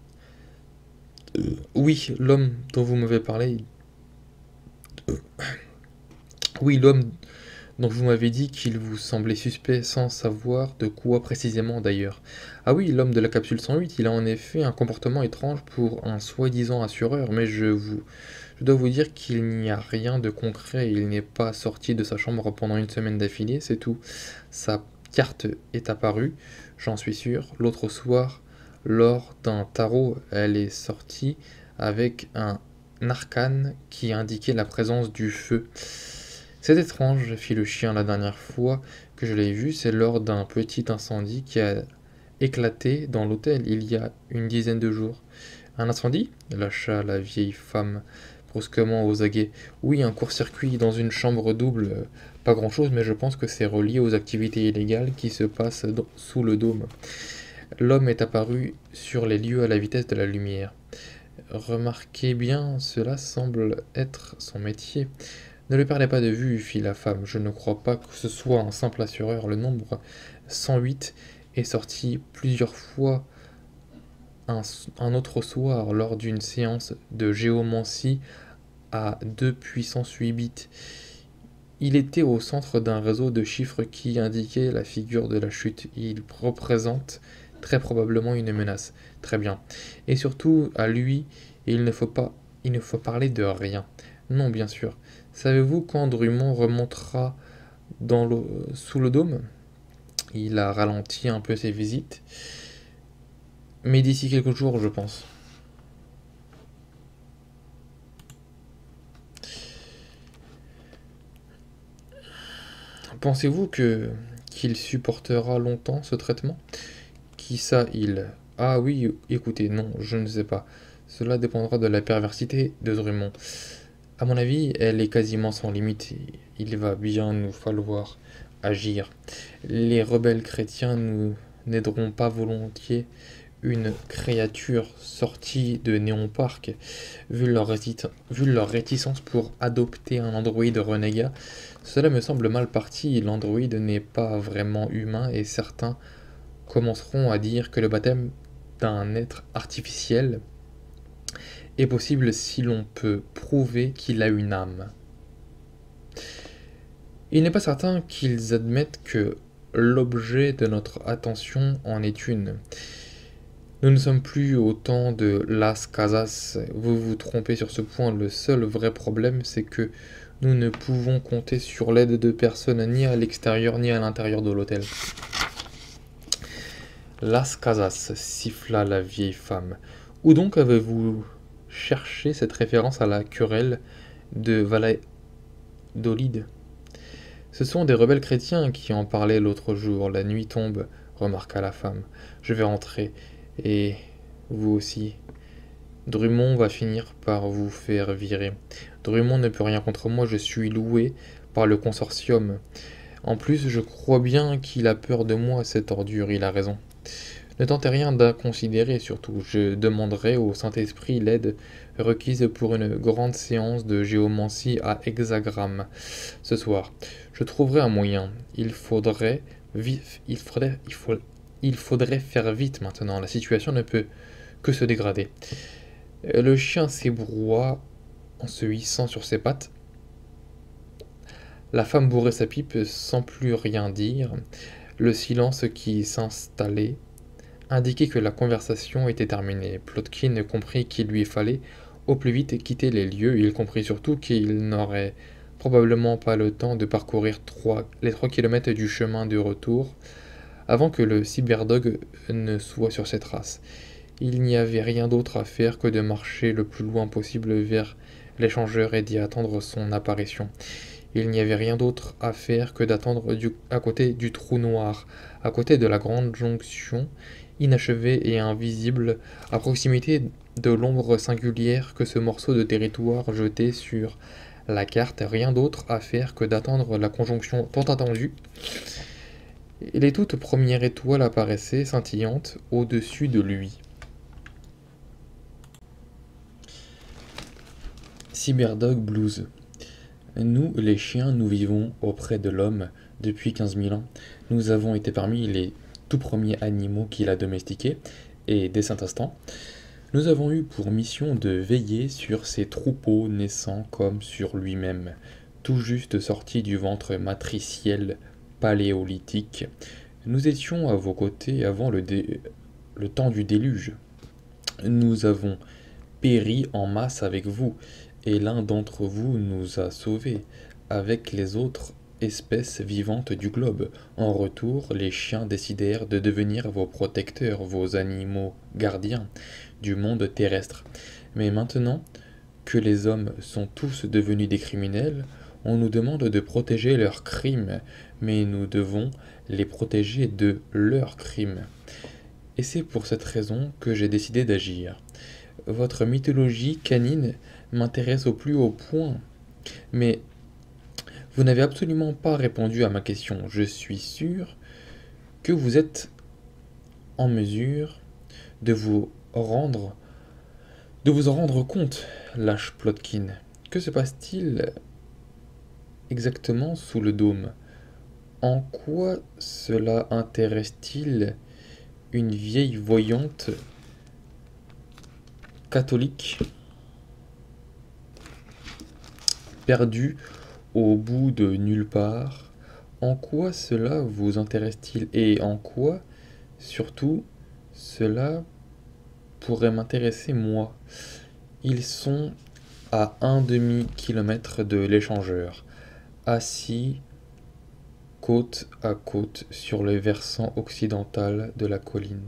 Euh, oui, l'homme dont vous m'avez parlé. Euh, oui, l'homme dont vous m'avez dit qu'il vous semblait suspect sans savoir de quoi précisément d'ailleurs. Ah oui, l'homme de la capsule cent huit, il a en effet un comportement étrange pour un soi-disant assureur, mais je vous... Je dois vous dire qu'il n'y a rien de concret, il n'est pas sorti de sa chambre pendant une semaine d'affilée, c'est tout. Sa carte est apparue, j'en suis sûr. L'autre soir, lors d'un tarot, elle est sortie avec un arcane qui indiquait la présence du feu. C'est étrange, fit le chien la dernière fois que je l'ai vu, c'est lors d'un petit incendie qui a éclaté dans l'hôtel il y a une dizaine de jours. Un incendie? Lâcha la vieille femme brusquement aux aguets. Oui, un court-circuit dans une chambre double. Pas grand-chose, mais je pense que c'est relié aux activités illégales qui se passent sous le dôme. L'homme est apparu sur les lieux à la vitesse de la lumière. Remarquez bien, cela semble être son métier. Ne le perdez pas de vue, fit la femme. Je ne crois pas que ce soit un simple assureur. Le nombre cent huit est sorti plusieurs fois un, un autre soir lors d'une séance de géomancie à deux puissance huit bits. Il était au centre d'un réseau de chiffres qui indiquait la figure de la chute. Il représente très probablement une menace. Très bien. Et surtout, à lui, il ne faut pas, il ne faut parler de rien. Non, bien sûr. Savez-vous quand Drummond remontera dans le, sous le dôme? Il a ralenti un peu ses visites. Mais d'ici quelques jours, je pense. Pensez-vous que qu'il supportera longtemps ce traitement? Qui ça, il? Ah oui, écoutez, non, je ne sais pas. Cela dépendra de la perversité de Drummond. À mon avis, elle est quasiment sans limite. Il va bien nous falloir agir. Les rebelles chrétiens nous n'aideront pas volontiers une créature sortie de Néon Park, vu leur, réti- vu leur réticence pour adopter un androïde renégat. Cela me semble mal parti, l'androïde n'est pas vraiment humain et certains commenceront à dire que le baptême d'un être artificiel est possible si l'on peut prouver qu'il a une âme. Il n'est pas certain qu'ils admettent que l'objet de notre attention en est une. Nous ne sommes plus au temps de Las Casas. Vous vous trompez sur ce point. Le seul vrai problème, c'est que nous ne pouvons compter sur l'aide de personne ni à l'extérieur ni à l'intérieur de l'hôtel. Las Casas, siffla la vieille femme. Où donc avez-vous cherché cette référence à la querelle de Valladolid? Ce sont des rebelles chrétiens qui en parlaient l'autre jour. La nuit tombe, remarqua la femme. Je vais rentrer. Et vous aussi. Drummond va finir par vous faire virer. Drummond ne peut rien contre moi, je suis loué par le consortium. En plus, je crois bien qu'il a peur de moi, cette ordure, il a raison. Ne tentez rien d'inconsidéré, surtout. Je demanderai au Saint-Esprit l'aide requise pour une grande séance de géomancie à hexagramme ce soir. Je trouverai un moyen. Il faudrait... Il faudrait... Il faut... Il faudrait faire vite maintenant, la situation ne peut que se dégrader. Le chien s'ébroua en se hissant sur ses pattes. La femme bourrait sa pipe sans plus rien dire. Le silence qui s'installait indiquait que la conversation était terminée. Plotkin comprit qu'il lui fallait au plus vite quitter les lieux. Il comprit surtout qu'il n'aurait probablement pas le temps de parcourir trois, les trois kilomètres du chemin de retour avant que le cyberdog ne soit sur ses traces. Il n'y avait rien d'autre à faire que de marcher le plus loin possible vers l'échangeur et d'y attendre son apparition. Il n'y avait rien d'autre à faire que d'attendre à côté du trou noir, à côté de la grande jonction, inachevée et invisible, à proximité de l'ombre singulière que ce morceau de territoire jetait sur la carte. Rien d'autre à faire que d'attendre la conjonction tant attendue. Et les toutes premières étoiles apparaissaient scintillantes au-dessus de lui. Cyberdog Blues. Nous, les chiens, nous vivons auprès de l'homme depuis quinze mille ans. Nous avons été parmi les tout premiers animaux qu'il a domestiqués, et dès cet instant, nous avons eu pour mission de veiller sur ces troupeaux naissants comme sur lui-même, tout juste sortis du ventre matriciel paléolithique. Nous étions à vos côtés avant le, dé... le temps du déluge. Nous avons péri en masse avec vous, et l'un d'entre vous nous a sauvés, avec les autres espèces vivantes du globe. En retour, les chiens décidèrent de devenir vos protecteurs, vos animaux gardiens du monde terrestre. Mais maintenant que les hommes sont tous devenus des criminels, on nous demande de protéger leurs crimes, mais nous devons les protéger de leurs crimes. Et c'est pour cette raison que j'ai décidé d'agir. Votre mythologie canine m'intéresse au plus haut point, mais vous n'avez absolument pas répondu à ma question. Je suis sûr que vous êtes en mesure de vous rendre, de vous en rendre compte, lâche Plotkin. Que se passe-t-il exactement sous le dôme? En quoi cela intéresse-t-il une vieille voyante catholique perdue au bout de nulle part? En quoi cela vous intéresse-t-il? Et en quoi, surtout, cela pourrait m'intéresser moi? Ils sont à un demi-kilomètre de l'échangeur, assis côte à côte sur le versant occidental de la colline.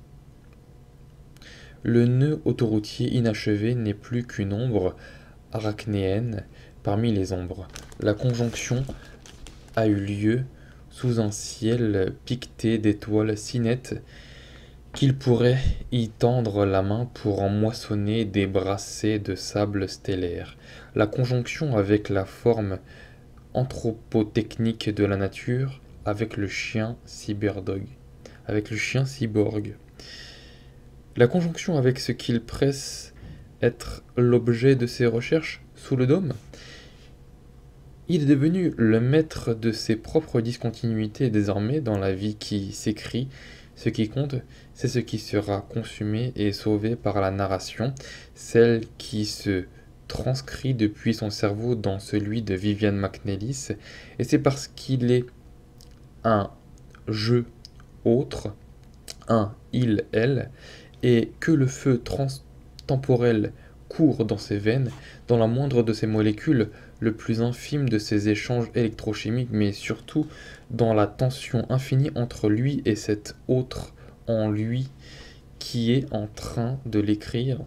Le nœud autoroutier inachevé n'est plus qu'une ombre arachnéenne parmi les ombres. La conjonction a eu lieu sous un ciel piqueté d'étoiles si nettes qu'il pourrait y tendre la main pour en moissonner des brassées de sable stellaire. La conjonction avec la forme anthropotechnique de la nature, avec le chien cyberdog, avec le chien cyborg. La conjonction avec ce qu'il presse être l'objet de ses recherches sous le dôme. Il est devenu le maître de ses propres discontinuités désormais dans la vie qui s'écrit. Ce qui compte, c'est ce qui sera consumé et sauvé par la narration, celle qui se transcrit depuis son cerveau dans celui de Vivian McNeilis, et c'est parce qu'il est un je autre, un il, elle, et que le feu transtemporel court dans ses veines, dans la moindre de ses molécules, le plus infime de ses échanges électrochimiques, mais surtout dans la tension infinie entre lui et cet autre en lui qui est en train de l'écrire.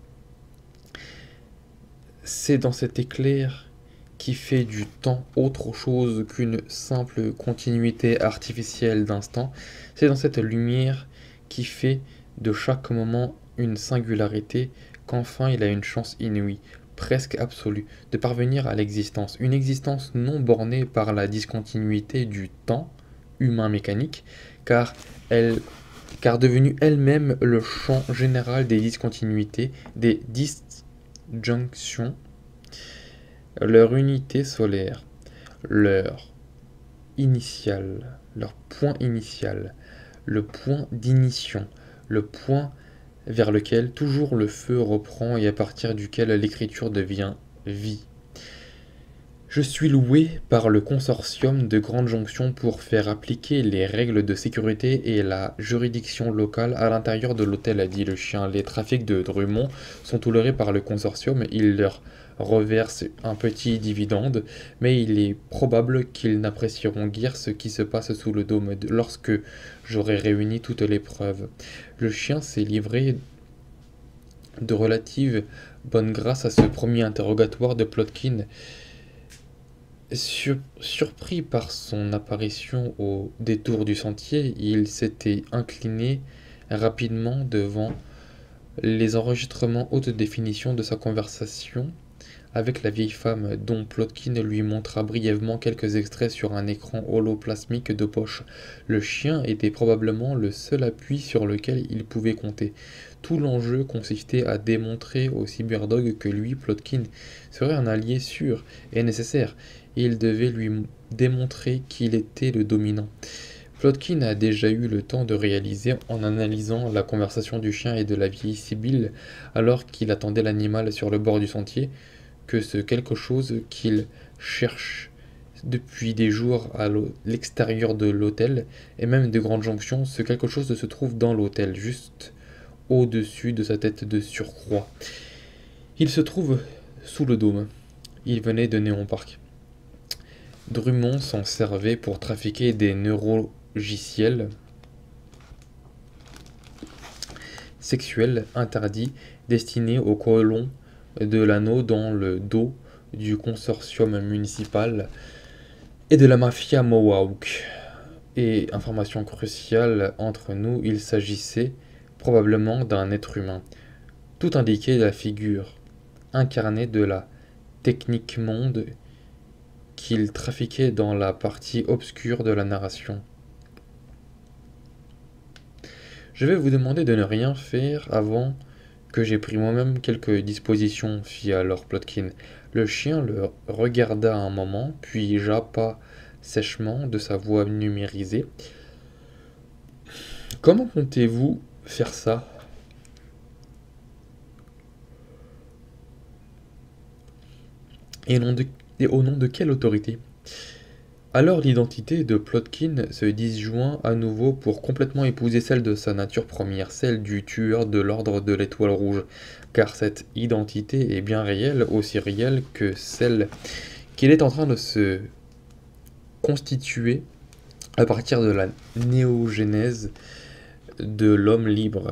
C'est dans cet éclair qui fait du temps autre chose qu'une simple continuité artificielle d'instants, c'est dans cette lumière qui fait de chaque moment une singularité qu'enfin il a une chance inouïe, presque absolue, de parvenir à l'existence, une existence non bornée par la discontinuité du temps humain mécanique, car elle car devenue elle-même le champ général des discontinuités, des disjonctions, leur unité solaire, leur initial, leur point initial, le point d'ignition, le point vers lequel toujours le feu reprend et à partir duquel l'écriture devient vie. Je suis loué par le consortium de Grande Jonction pour faire appliquer les règles de sécurité et la juridiction locale à l'intérieur de l'hôtel, a dit le chien. Les trafics de Drummond sont tolérés par le consortium, il leur reverse un petit dividende, mais il est probable qu'ils n'apprécieront guère ce qui se passe sous le dôme lorsque j'aurai réuni toutes les preuves. Le chien s'est livré de relative bonne grâce à ce premier interrogatoire de Plotkin. Sur, surpris par son apparition au détour du sentier, il s'était incliné rapidement devant les enregistrements haute définition de sa conversation avec la vieille femme, dont Plotkin lui montra brièvement quelques extraits sur un écran holoplasmique de poche. Le chien était probablement le seul appui sur lequel il pouvait compter. Tout l'enjeu consistait à démontrer au cyberdog que lui, Plotkin, serait un allié sûr et nécessaire, et il devait lui démontrer qu'il était le dominant. Plotkin a déjà eu le temps de réaliser, en analysant la conversation du chien et de la vieille Sibylle, alors qu'il attendait l'animal sur le bord du sentier, que ce quelque chose qu'il cherche depuis des jours à l'extérieur de l'hôtel, et même de Grande Jonction, ce quelque chose se trouve dans l'hôtel, juste au-dessus de sa tête de surcroît. Il se trouve sous le dôme. Il venait de Néon Park. Drummond s'en servait pour trafiquer des neurogiciels sexuels interdits destinés aux colons de l'anneau dans le dos du consortium municipal et de la mafia Mohawk. Et information cruciale entre nous, il s'agissait probablement d'un être humain. Tout indiquait la figure incarnée de la technique monde qu'il trafiquait dans la partie obscure de la narration. Je vais vous demander de ne rien faire avant que j'ai pris moi-même quelques dispositions, fit alors Plotkin. Le chien le regarda un moment, puis jappa sèchement de sa voix numérisée. Comment comptez-vous faire ça? Et, nom de, et au nom de quelle autorité? Alors l'identité de Plotkin se disjoint à nouveau pour complètement épouser celle de sa nature première, celle du tueur de l'ordre de l'Étoile Rouge, car cette identité est bien réelle, aussi réelle que celle qu'il est en train de se constituer à partir de la néogénèse de l'homme libre.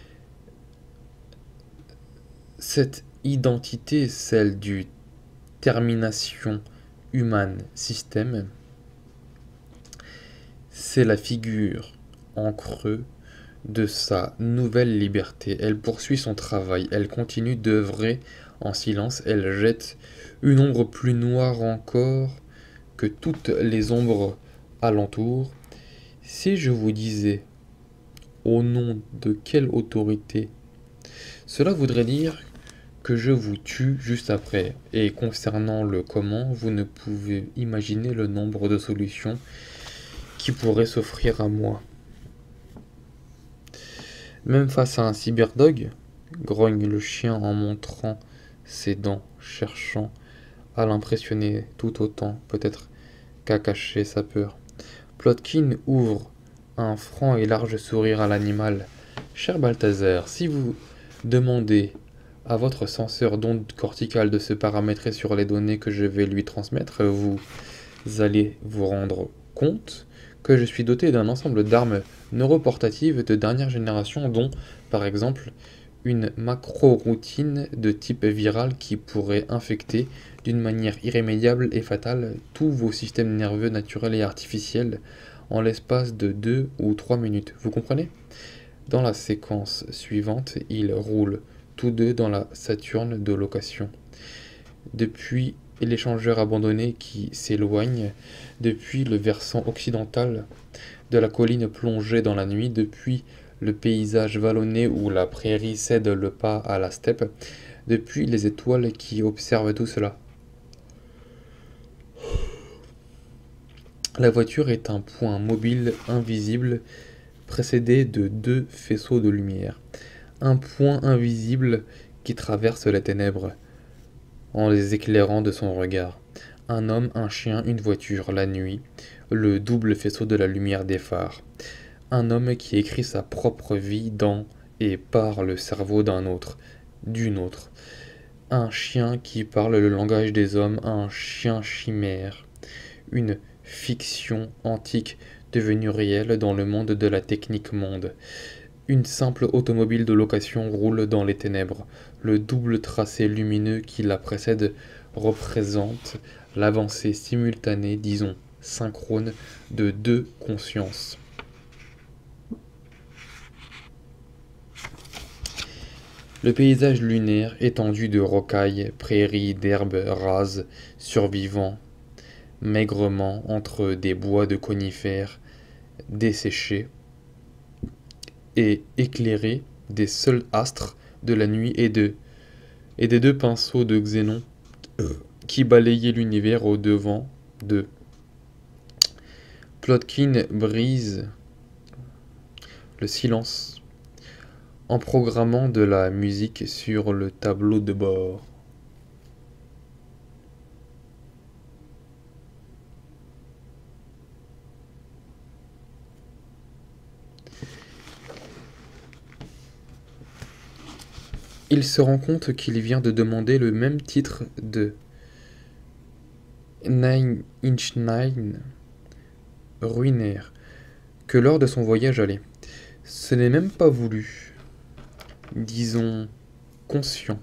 Cette identité, celle du termination humane système, C'est la figure en creux de sa nouvelle liberté. Elle poursuit son travail, elle continue d'œuvrer en silence, elle jette une ombre plus noire encore que toutes les ombres alentour. Si je vous disais au nom de quelle autorité, cela voudrait dire que je vous tue juste après. Et concernant le comment, vous ne pouvez imaginer le nombre de solutions qui pourraient s'offrir à moi. Même face à un cyberdog, grogne le chien en montrant ses dents, cherchant à l'impressionner tout autant, peut-être qu'à cacher sa peur. Plotkin ouvre un franc et large sourire à l'animal. Cher Balthazar, si vous demandez à votre censeur d'ondes corticales de se paramétrer sur les données que je vais lui transmettre, vous allez vous rendre compte que je suis doté d'un ensemble d'armes neuroportatives de dernière génération, dont, par exemple, une macro-routine de type viral qui pourrait infecter d'une manière irrémédiable et fatale tous vos systèmes nerveux naturels et artificiels en l'espace de deux ou trois minutes. Vous comprenez? Dans la séquence suivante, ils roulent tous deux dans la Saturne de location. Depuis l'échangeur abandonné qui s'éloigne, depuis le versant occidental de la colline plongée dans la nuit, depuis le paysage vallonné où la prairie cède le pas à la steppe, depuis les étoiles qui observent tout cela. La voiture est un point mobile invisible précédé de deux faisceaux de lumière. Un point invisible qui traverse les ténèbres en les éclairant de son regard. Un homme, un chien, une voiture, la nuit, le double faisceau de la lumière des phares. Un homme qui écrit sa propre vie dans et par le cerveau d'un autre, d'une autre. Un chien qui parle le langage des hommes, un chien chimère. Une fiction antique devenue réelle dans le monde de la technique monde. Une simple automobile de location roule dans les ténèbres. Le double tracé lumineux qui la précède représente l'avancée simultanée, disons synchrone, de deux consciences. Le paysage lunaire, étendu de rocailles, prairies, d'herbes rases, survivant maigrement entre des bois de conifères desséchés, et éclairé des seuls astres de la nuit et, de, et des deux pinceaux de xénon qui balayaient l'univers au devant d'eux. Plotkin brise le silence en programmant de la musique sur le tableau de bord. Il se rend compte qu'il vient de demander le même titre de Nine Inch Nine ruinaire que lors de son voyage aller. Ce n'est même pas voulu, disons conscient.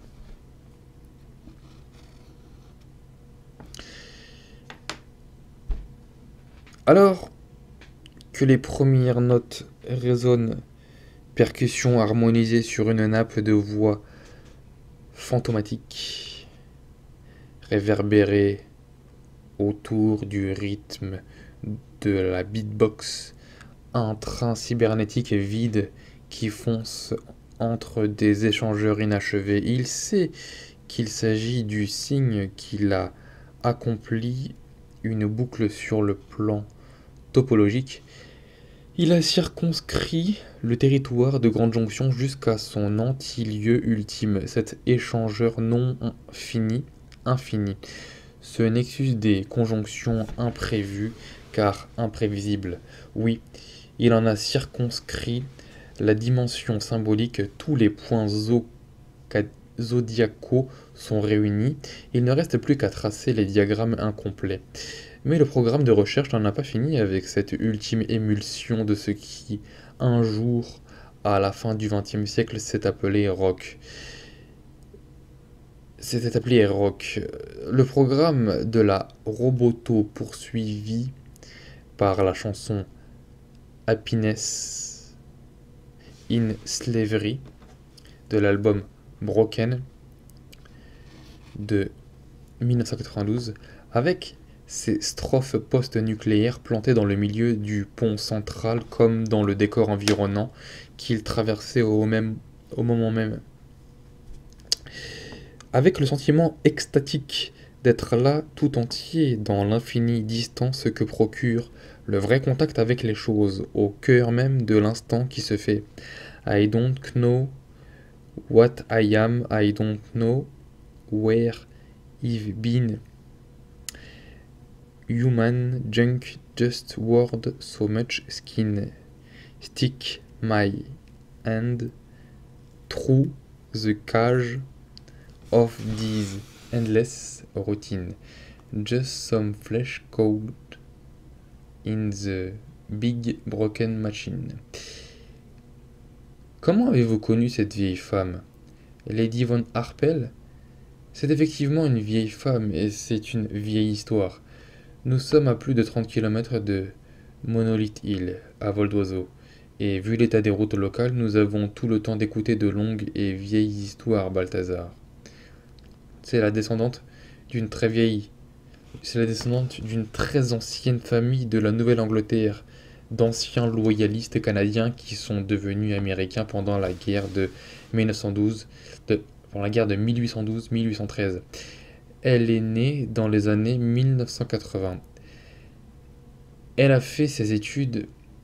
Alors que les premières notes résonnent, percussion harmonisée sur une nappe de voix fantomatique, réverbérée autour du rythme de la beatbox, un train cybernétique vide qui fonce entre des échangeurs inachevés. Il sait qu'il s'agit du signe qu'il a accompli une boucle sur le plan topologique. Il a circonscrit le territoire de Grande Jonction jusqu'à son anti-lieu ultime, cet échangeur non fini, infini, ce nexus des conjonctions imprévues car imprévisibles. Oui, il en a circonscrit la dimension symbolique, tous les points zodiacaux sont réunis, il ne reste plus qu'à tracer les diagrammes incomplets. Mais le programme de recherche n'en a pas fini avec cette ultime émulsion de ce qui, un jour, à la fin du vingtième siècle, s'est appelé rock. C'était appelé rock. Le programme de la Roboto poursuivi par la chanson Happiness in Slavery de l'album Broken de mille neuf cent quatre-vingt-douze, avec ces strophes post-nucléaires plantées dans le milieu du pont central comme dans le décor environnant qu'il traversait au, même, au moment même. Avec le sentiment extatique d'être là tout entier dans l'infinie distance que procure le vrai contact avec les choses, au cœur même de l'instant qui se fait. I don't know what I am, I don't know where I've been. Human junk, just word, so much skin. Stick my hand through the cage of this endless routine. Just some flesh caught in the big broken machine. Comment avez-vous connu cette vieille femme? Lady Von Harpel? C'est effectivement une vieille femme et c'est une vieille histoire. Nous sommes à plus de trente kilomètres de Monolith Hill, à vol d'oiseau, et vu l'état des routes locales, nous avons tout le temps d'écouter de longues et vieilles histoires, Balthazar. C'est la descendante d'une très vieille... C'est la descendante d'une très ancienne famille de la Nouvelle-Angleterre, d'anciens loyalistes canadiens qui sont devenus américains pendant la guerre de mille neuf cent douze, de, pendant la guerre de mille huit cent douze à mille huit cent treize. Elle est née dans les années mille neuf cent quatre-vingts. Elle a fait ses études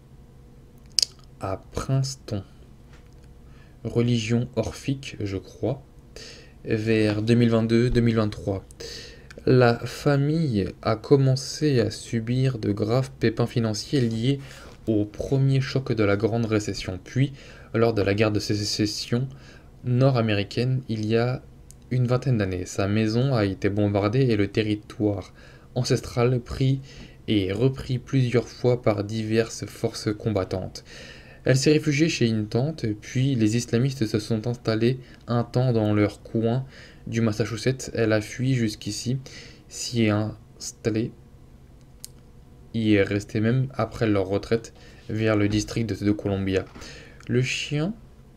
à Princeton, religion orphique, je crois, vers deux mille vingt-deux deux mille vingt-trois. La famille a commencé à subir de graves pépins financiers liés au premier choc de la Grande Récession, puis lors de la guerre de sécession nord-américaine il y a une vingtaine d'années. Sa maison a été bombardée et le territoire ancestral pris et repris plusieurs fois par diverses forces combattantes. Elle s'est réfugiée chez une tante, puis les islamistes se sont installés un temps dans leur coin du Massachusetts. Elle a fui jusqu'ici, s'y est installée, y est restée même après leur retraite vers le district de Columbia. Le chien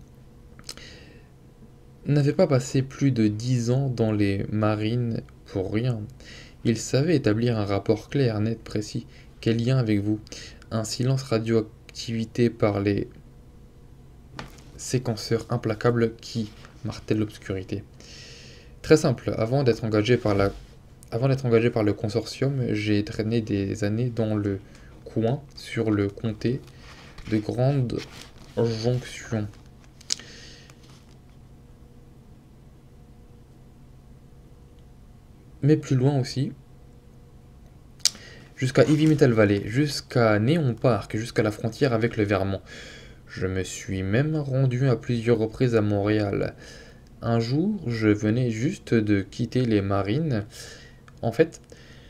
n'avait pas passé plus de dix ans dans les marines pour rien. Il savait établir un rapport clair, net, précis. Quel lien avec vous? Un silence radioactivité par les séquenceurs implacables qui martèlent l'obscurité. Très simple, avant d'être engagé par la avant d'être engagé par le consortium, j'ai traîné des années dans le coin sur le comté de Grande Jonction. Mais plus loin aussi, jusqu'à Heavy Metal Valley, jusqu'à Néon Park, jusqu'à la frontière avec le Vermont. Je me suis même rendu à plusieurs reprises à Montréal. Un jour, je venais juste de quitter les marines. En fait,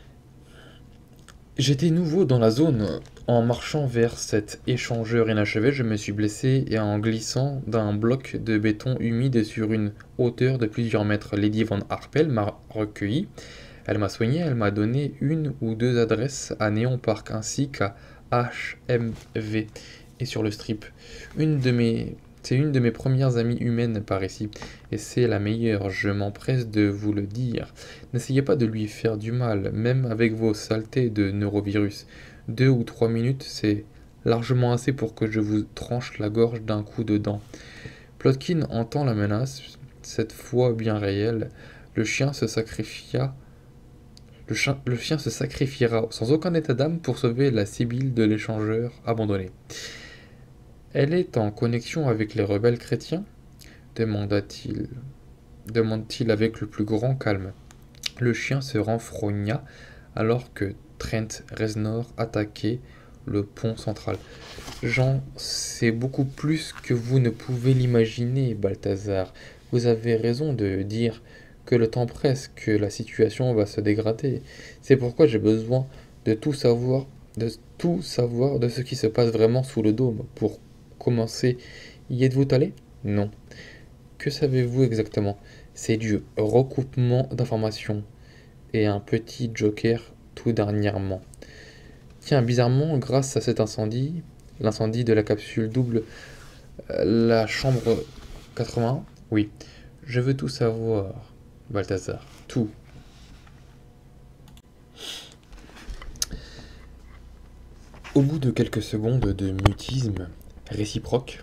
j'étais nouveau dans la zone. En marchant vers cet échangeur inachevé, je me suis blessé et en glissant d'un bloc de béton humide sur une hauteur de plusieurs mètres. Lady Von Harpel m'a recueilli. Elle m'a soigné, elle m'a donné une ou deux adresses à Néon Park ainsi qu'à H M V et sur le strip. Une de mes... C'est une de mes premières amies humaines par ici, et c'est la meilleure, je m'empresse de vous le dire. N'essayez pas de lui faire du mal, même avec vos saletés de neurovirus. Deux ou trois minutes, c'est largement assez pour que je vous tranche la gorge d'un coup de dent. Plotkin entend la menace, cette fois bien réelle. Le chien se sacrifia... Le chien, le chien se sacrifiera sans aucun état d'âme pour sauver la sibylle de l'échangeur abandonné. Elle est en connexion avec les rebelles chrétiens? demanda-t-il. Demande-t-il avec le plus grand calme. Le chien se renfrogna alors que Trent Reznor attaquait le pont central. J'en sais beaucoup plus que vous ne pouvez l'imaginer, Balthazar. Vous avez raison de dire que le temps presse, que la situation va se dégrader. C'est pourquoi j'ai besoin de tout savoir, de tout savoir de ce qui se passe vraiment sous le dôme. Pour commencer, y êtes-vous allé? Non. Que savez-vous exactement? C'est du recoupement d'informations et un petit joker tout dernièrement. Tiens, bizarrement, grâce à cet incendie, L'incendie de la capsule double, euh, la chambre quatre-vingt-un? Oui. Je veux tout savoir, Balthazar. Tout. Au bout de quelques secondes de mutisme réciproque,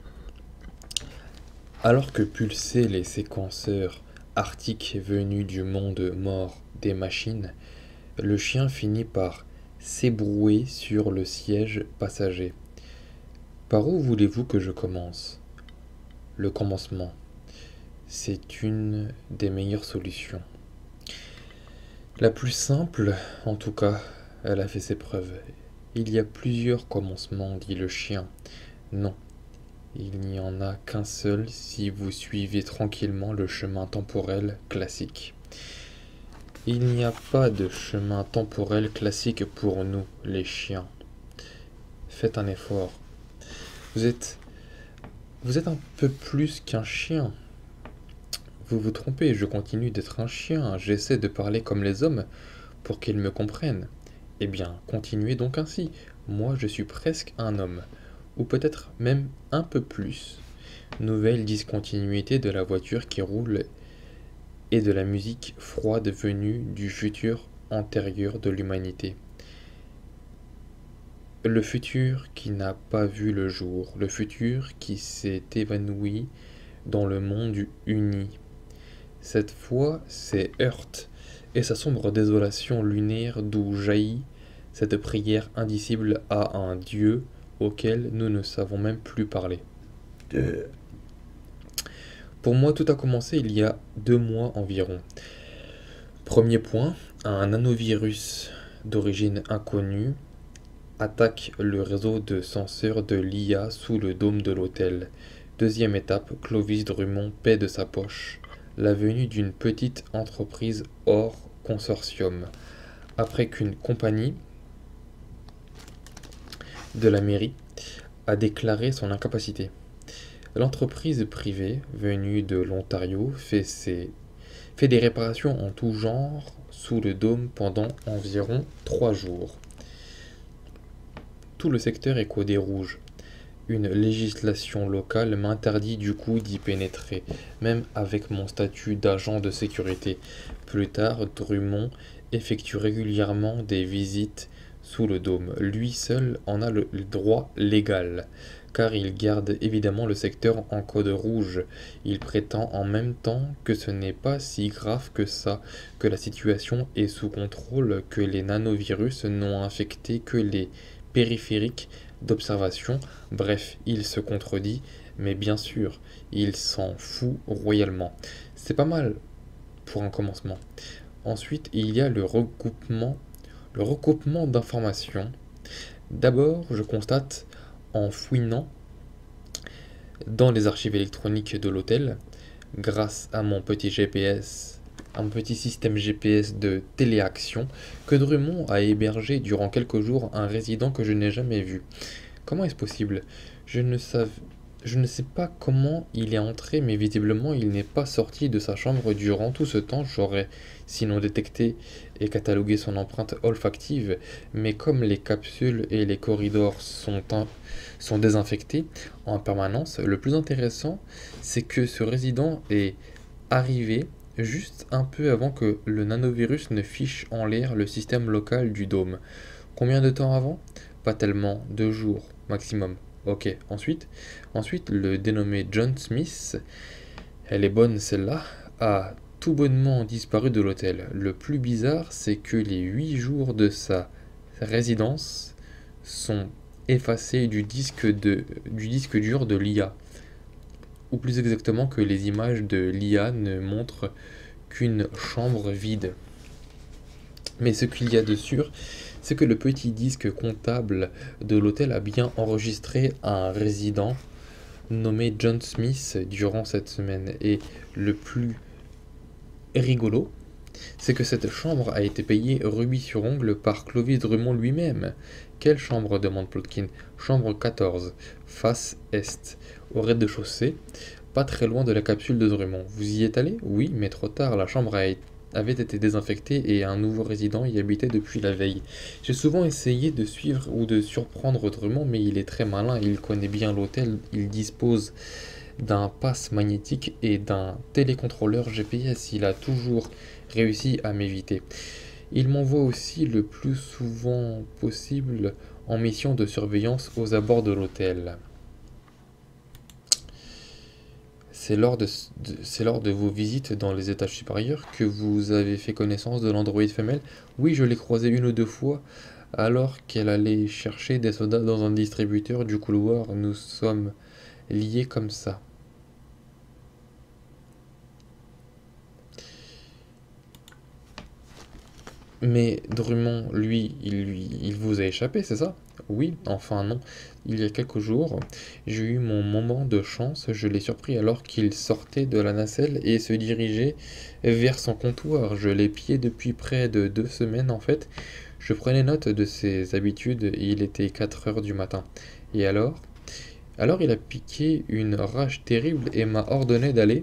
alors que pulsaient les séquenceurs arctiques venus du monde mort des machines, le chien finit par s'ébrouer sur le siège passager. Par où voulez-vous que je commence? Le commencement. C'est une des meilleures solutions. La plus simple, en tout cas, elle a fait ses preuves. Il y a plusieurs commencements, dit le chien. Non, il n'y en a qu'un seul si vous suivez tranquillement le chemin temporel classique. Il n'y a pas de chemin temporel classique pour nous, les chiens. Faites un effort. Vous êtes... Vous êtes un peu plus qu'un chien. Vous vous trompez, je continue d'être un chien. J'essaie de parler comme les hommes pour qu'ils me comprennent. Eh bien, continuez donc ainsi. Moi, je suis presque un homme. Ou peut-être même un peu plus. Nouvelle discontinuité de la voiture qui roule et de la musique froide venue du futur antérieur de l'humanité. Le futur qui n'a pas vu le jour, le futur qui s'est évanoui dans le monde uni. Cette fois, c'est Heurte et sa sombre désolation lunaire d'où jaillit cette prière indicible à un Dieu auquel nous ne savons même plus parler. Euh. Pour moi, tout a commencé il y a deux mois environ. Premier point, un nanovirus d'origine inconnue attaque le réseau de senseurs de l'I A sous le dôme de l'hôtel. Deuxième étape, Clovis Drummond paie de sa poche la venue d'une petite entreprise hors consortium, après qu'une compagnie de la mairie a déclaré son incapacité. L'entreprise privée venue de l'Ontario fait, ses... fait des réparations en tout genre sous le dôme pendant environ trois jours. Tout le secteur est codé rouge. Une législation locale m'interdit du coup d'y pénétrer, même avec mon statut d'agent de sécurité. Plus tard, Drummond effectue régulièrement des visites sous le dôme. Lui seul en a le droit légal, car il garde évidemment le secteur en code rouge. Il prétend en même temps que ce n'est pas si grave que ça, que la situation est sous contrôle, que les nanovirus n'ont infecté que les périphériques d'observation. Bref, il se contredit, mais bien sûr, il s'en fout royalement. C'est pas mal pour un commencement. Ensuite, il y a le recoupement, le recoupement d'informations. D'abord, je constate, en fouinant dans les archives électroniques de l'hôtel, grâce à mon petit G P S, un petit système G P S de téléaction, que Drummond a hébergé durant quelques jours un résident que je n'ai jamais vu. Comment est-ce possible? Je ne savais... Je ne sais pas comment il est entré, mais visiblement il n'est pas sorti de sa chambre durant tout ce temps. J'aurais sinon détecté et catalogué son empreinte olfactive, mais comme les capsules et les corridors sont, un... sont désinfectés en permanence, le plus intéressant, c'est que ce résident est arrivé juste un peu avant que le nanovirus ne fiche en l'air le système local du dôme. Combien de temps avant? Pas tellement, deux jours maximum. Ok, ensuite, ensuite le dénommé John Smith, elle est bonne celle-là, a tout bonnement disparu de l'hôtel. Le plus bizarre, c'est que les huit jours de sa résidence sont effacés du disque, de, du disque dur de l'I A. Ou plus exactement que les images de l'I A ne montrent qu'une chambre vide. Mais ce qu'il y a de sûr, c'est que le petit disque comptable de l'hôtel a bien enregistré un résident nommé John Smith durant cette semaine. Et le plus rigolo, c'est que cette chambre a été payée rubis sur ongle par Clovis Drummond lui-même. Quelle chambre? Demande Plotkin. Chambre quatorze, face est, au rez-de-chaussée, pas très loin de la capsule de Drummond. Vous y êtes allé? Oui, mais trop tard, la chambre a été avait été désinfecté et un nouveau résident y habitait depuis la veille. J'ai souvent essayé de suivre ou de surprendre Drummond, mais il est très malin, il connaît bien l'hôtel, il dispose d'un pass magnétique et d'un télécontrôleur G P S. Il a toujours réussi à m'éviter. Il m'envoie aussi le plus souvent possible en mission de surveillance aux abords de l'hôtel. C'est lors de, de- c'est lors de vos visites dans les étages supérieurs que vous avez fait connaissance de l'androïde femelle? Oui, je l'ai croisée une ou deux fois alors qu'elle allait chercher des sodas dans un distributeur du couloir. Nous sommes liés comme ça. Mais Drummond, lui, il, lui, il vous a échappé, c'est ça? Oui, enfin non. Il y a quelques jours, j'ai eu mon moment de chance. Je l'ai surpris alors qu'il sortait de la nacelle et se dirigeait vers son comptoir. Je l'ai pillé depuis près de deux semaines en fait. Je prenais note de ses habitudes et il était quatre heures du matin. Et alors? Alors il a piqué une rage terrible et m'a ordonné d'aller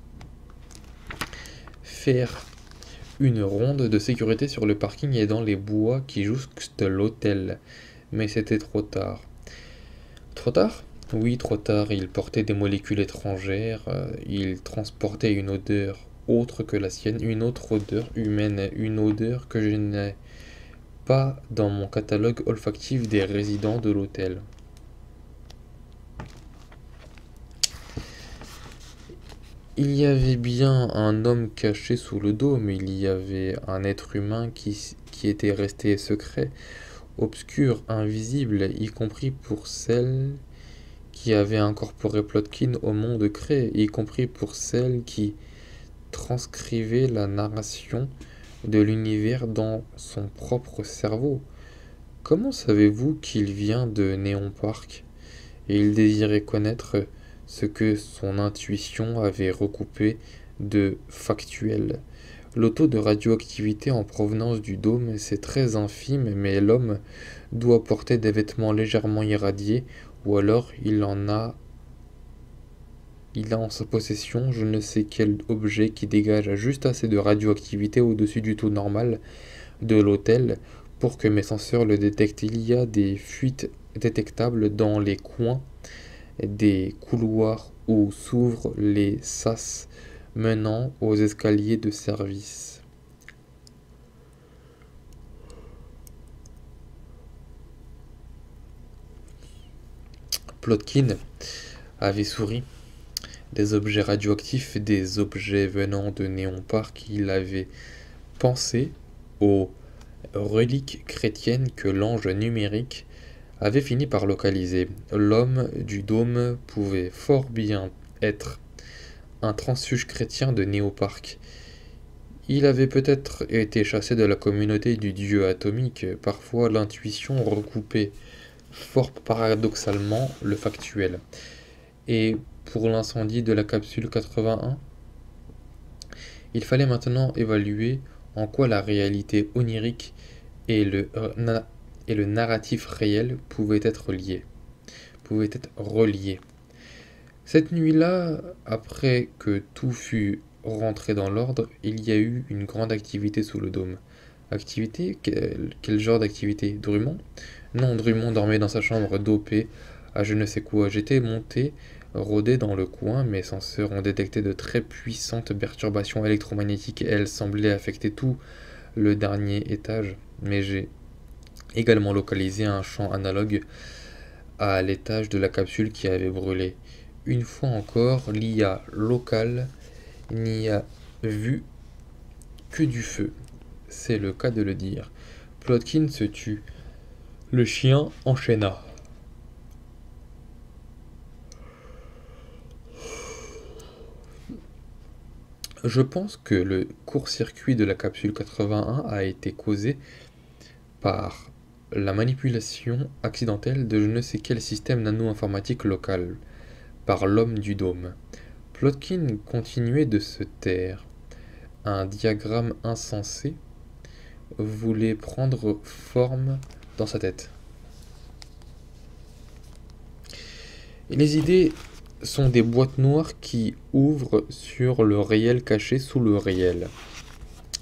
faire une ronde de sécurité sur le parking et dans les bois qui jouxtent l'hôtel. Mais c'était trop tard. Trop tard? Oui, trop tard. Il portait des molécules étrangères. euh, il transportait une odeur autre que la sienne, une autre odeur humaine, une odeur que je n'ai pas dans mon catalogue olfactif des résidents de l'hôtel. Il y avait bien un homme caché sous le dôme, il y avait un être humain qui, qui était resté secret, obscur, invisible, y compris pour celle qui avait incorporé Plotkin au monde créé, y compris pour celle qui transcrivait la narration de l'univers dans son propre cerveau. Comment savez-vous qu'il vient de Néon Park? Et il désirait connaître ce que son intuition avait recoupé de factuel. Le taux de radioactivité en provenance du dôme, c'est très infime, mais l'homme doit porter des vêtements légèrement irradiés, ou alors il en a, il a en sa possession je ne sais quel objet qui dégage juste assez de radioactivité au-dessus du taux normal de l'hôtel pour que mes senseurs le détectent. Il y a des fuites détectables dans les coins des couloirs où s'ouvrent les sas menant aux escaliers de service. Plotkin avait souri. Des objets radioactifs, des objets venant de Néon Park, il avait pensé aux reliques chrétiennes que l'ange numérique avait fini par localiser. L'homme du dôme pouvait fort bien être un transfuge chrétien de Néoparc. Il avait peut-être été chassé de la communauté du dieu atomique. Parfois l'intuition recoupait fort paradoxalement le factuel. Et pour l'incendie de la capsule quatre-vingt-un, il fallait maintenant évaluer en quoi la réalité onirique et le, euh, et le narratif réel pouvaient être liés, pouvaient être reliés. Cette nuit-là, après que tout fut rentré dans l'ordre, il y a eu une grande activité sous le dôme. Activité? Quel, quel genre d'activité? Drummond? Non, Drummond dormait dans sa chambre dopé à je ne sais quoi. J'étais monté, rôdé dans le coin, mes senseurs ont détecté de très puissantes perturbations électromagnétiques et elles semblaient affecter tout le dernier étage. Mais j'ai également localisé un champ analogue à l'étage de la capsule qui avait brûlé. Une fois encore, l'I A locale n'y a vu que du feu. C'est le cas de le dire. Plotkin se tut. Le chien enchaîna. Je pense que le court-circuit de la capsule quatre-vingt-un a été causé par la manipulation accidentelle de je ne sais quel système nano-informatique local, par l'homme du dôme. Plotkin continuait de se taire. Un diagramme insensé voulait prendre forme dans sa tête. Et les idées sont des boîtes noires qui ouvrent sur le réel caché sous le réel.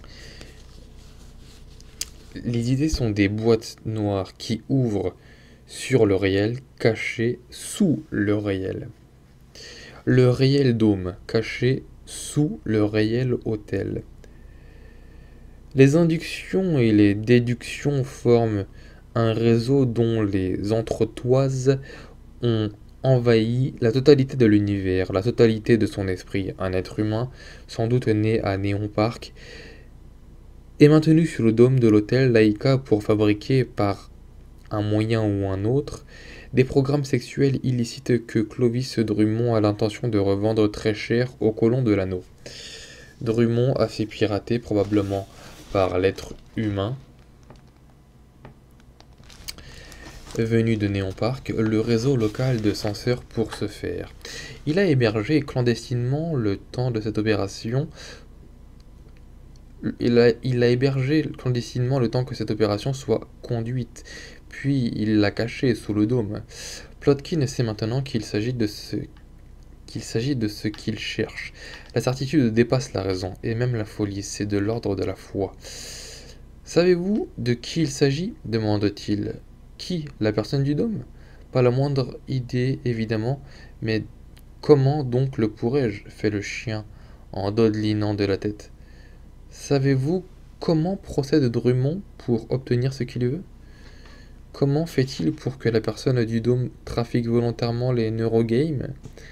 Les idées sont des boîtes noires qui ouvrent sur le réel, cachées sous le réel. Le réel dôme, caché sous le réel hôtel. Les inductions et les déductions forment un réseau dont les entretoises ont envahi la totalité de l'univers, la totalité de son esprit. Un être humain, sans doute né à Néon Park, est maintenu sur le dôme de l'hôtel Laïka pour fabriquer, par un moyen ou un autre, des programmes sexuels illicites que Clovis Drummond a l'intention de revendre très cher aux colons de l'anneau. Drummond a fait pirater, probablement par l'être humain venu de Néon Park, le réseau local de censeurs pour ce faire. Il a hébergé clandestinement le temps de cette opération. Il a, il a hébergé clandestinement le temps que cette opération soit conduite, puis il l'a caché sous le dôme. Plotkin sait maintenant qu'il s'agit de ce qu'il s'agit de ce qu'il cherche. La certitude dépasse la raison, et même la folie, c'est de l'ordre de la foi. Savez-vous de qui il s'agit demande-t-il. Qui? La personne du dôme? Pas la moindre idée, évidemment, mais comment donc le pourrais-je? Fait le chien, en dodelinant de la tête. Savez-vous comment procède Drummond pour obtenir ce qu'il veut? Comment fait-il pour que la personne du dôme trafique volontairement les neurogames?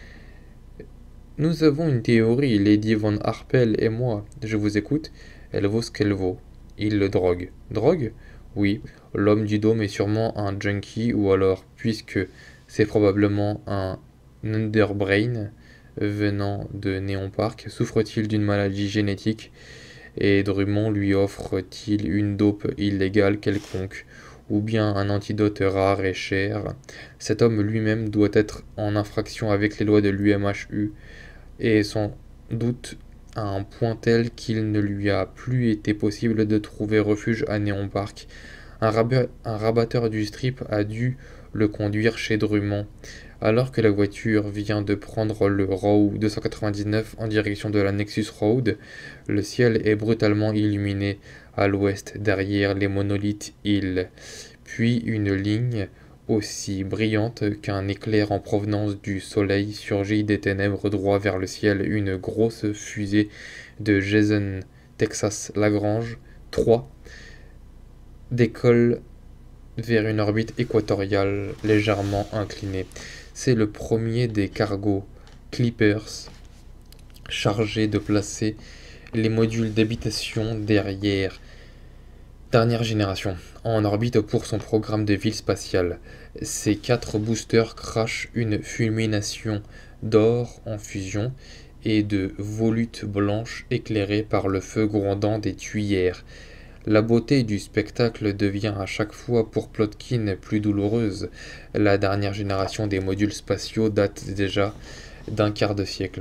Nous avons une théorie, Lady Von Harpel et moi. Je vous écoute. Elle vaut ce qu'elle vaut. Il le drogue. Drogue? Oui. L'homme du dôme est sûrement un junkie, ou alors, puisque c'est probablement un underbrain venant de Néon Park, souffre-t-il d'une maladie génétique et Drummond lui offre-t-il une dope illégale quelconque, ou bien un antidote rare et cher? Cet homme lui-même doit être en infraction avec les lois de l'U M H U, et sans doute à un point tel qu'il ne lui a plus été possible de trouver refuge à Néon Park. Un, rabat, un rabatteur du strip a dû le conduire chez Drummond. Alors que la voiture vient de prendre le Route deux cent quatre-vingt-dix-neuf en direction de la Nexus Road, le ciel est brutalement illuminé à l'ouest derrière les monolithes Hills. Puis une ligne aussi brillante qu'un éclair en provenance du soleil surgit des ténèbres droit vers le ciel. Une grosse fusée de Jason Texas Lagrange trois décolle vers une orbite équatoriale légèrement inclinée. C'est le premier des cargos Clippers chargés de placer les modules d'habitation derrière dernière génération en orbite pour son programme de ville spatiale. Ces quatre boosters crachent une fulmination d'or en fusion et de volutes blanches éclairées par le feu grondant des tuyères. La beauté du spectacle devient à chaque fois pour Plotkin plus douloureuse. La dernière génération des modules spatiaux date déjà d'un quart de siècle.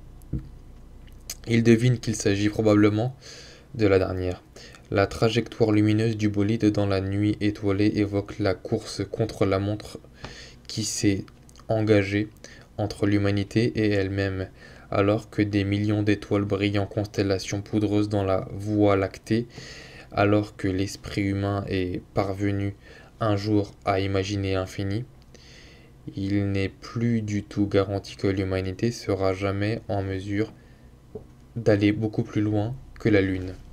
Il devine qu'il s'agit probablement de la dernière. La trajectoire lumineuse du bolide dans la nuit étoilée évoque la course contre la montre qui s'est engagée entre l'humanité et elle-même, alors que des millions d'étoiles brillent en constellations poudreuses dans la Voie lactée, alors que l'esprit humain est parvenu un jour à imaginer l'infini. Il n'est plus du tout garanti que l'humanité sera jamais en mesure d'aller beaucoup plus loin que la Lune.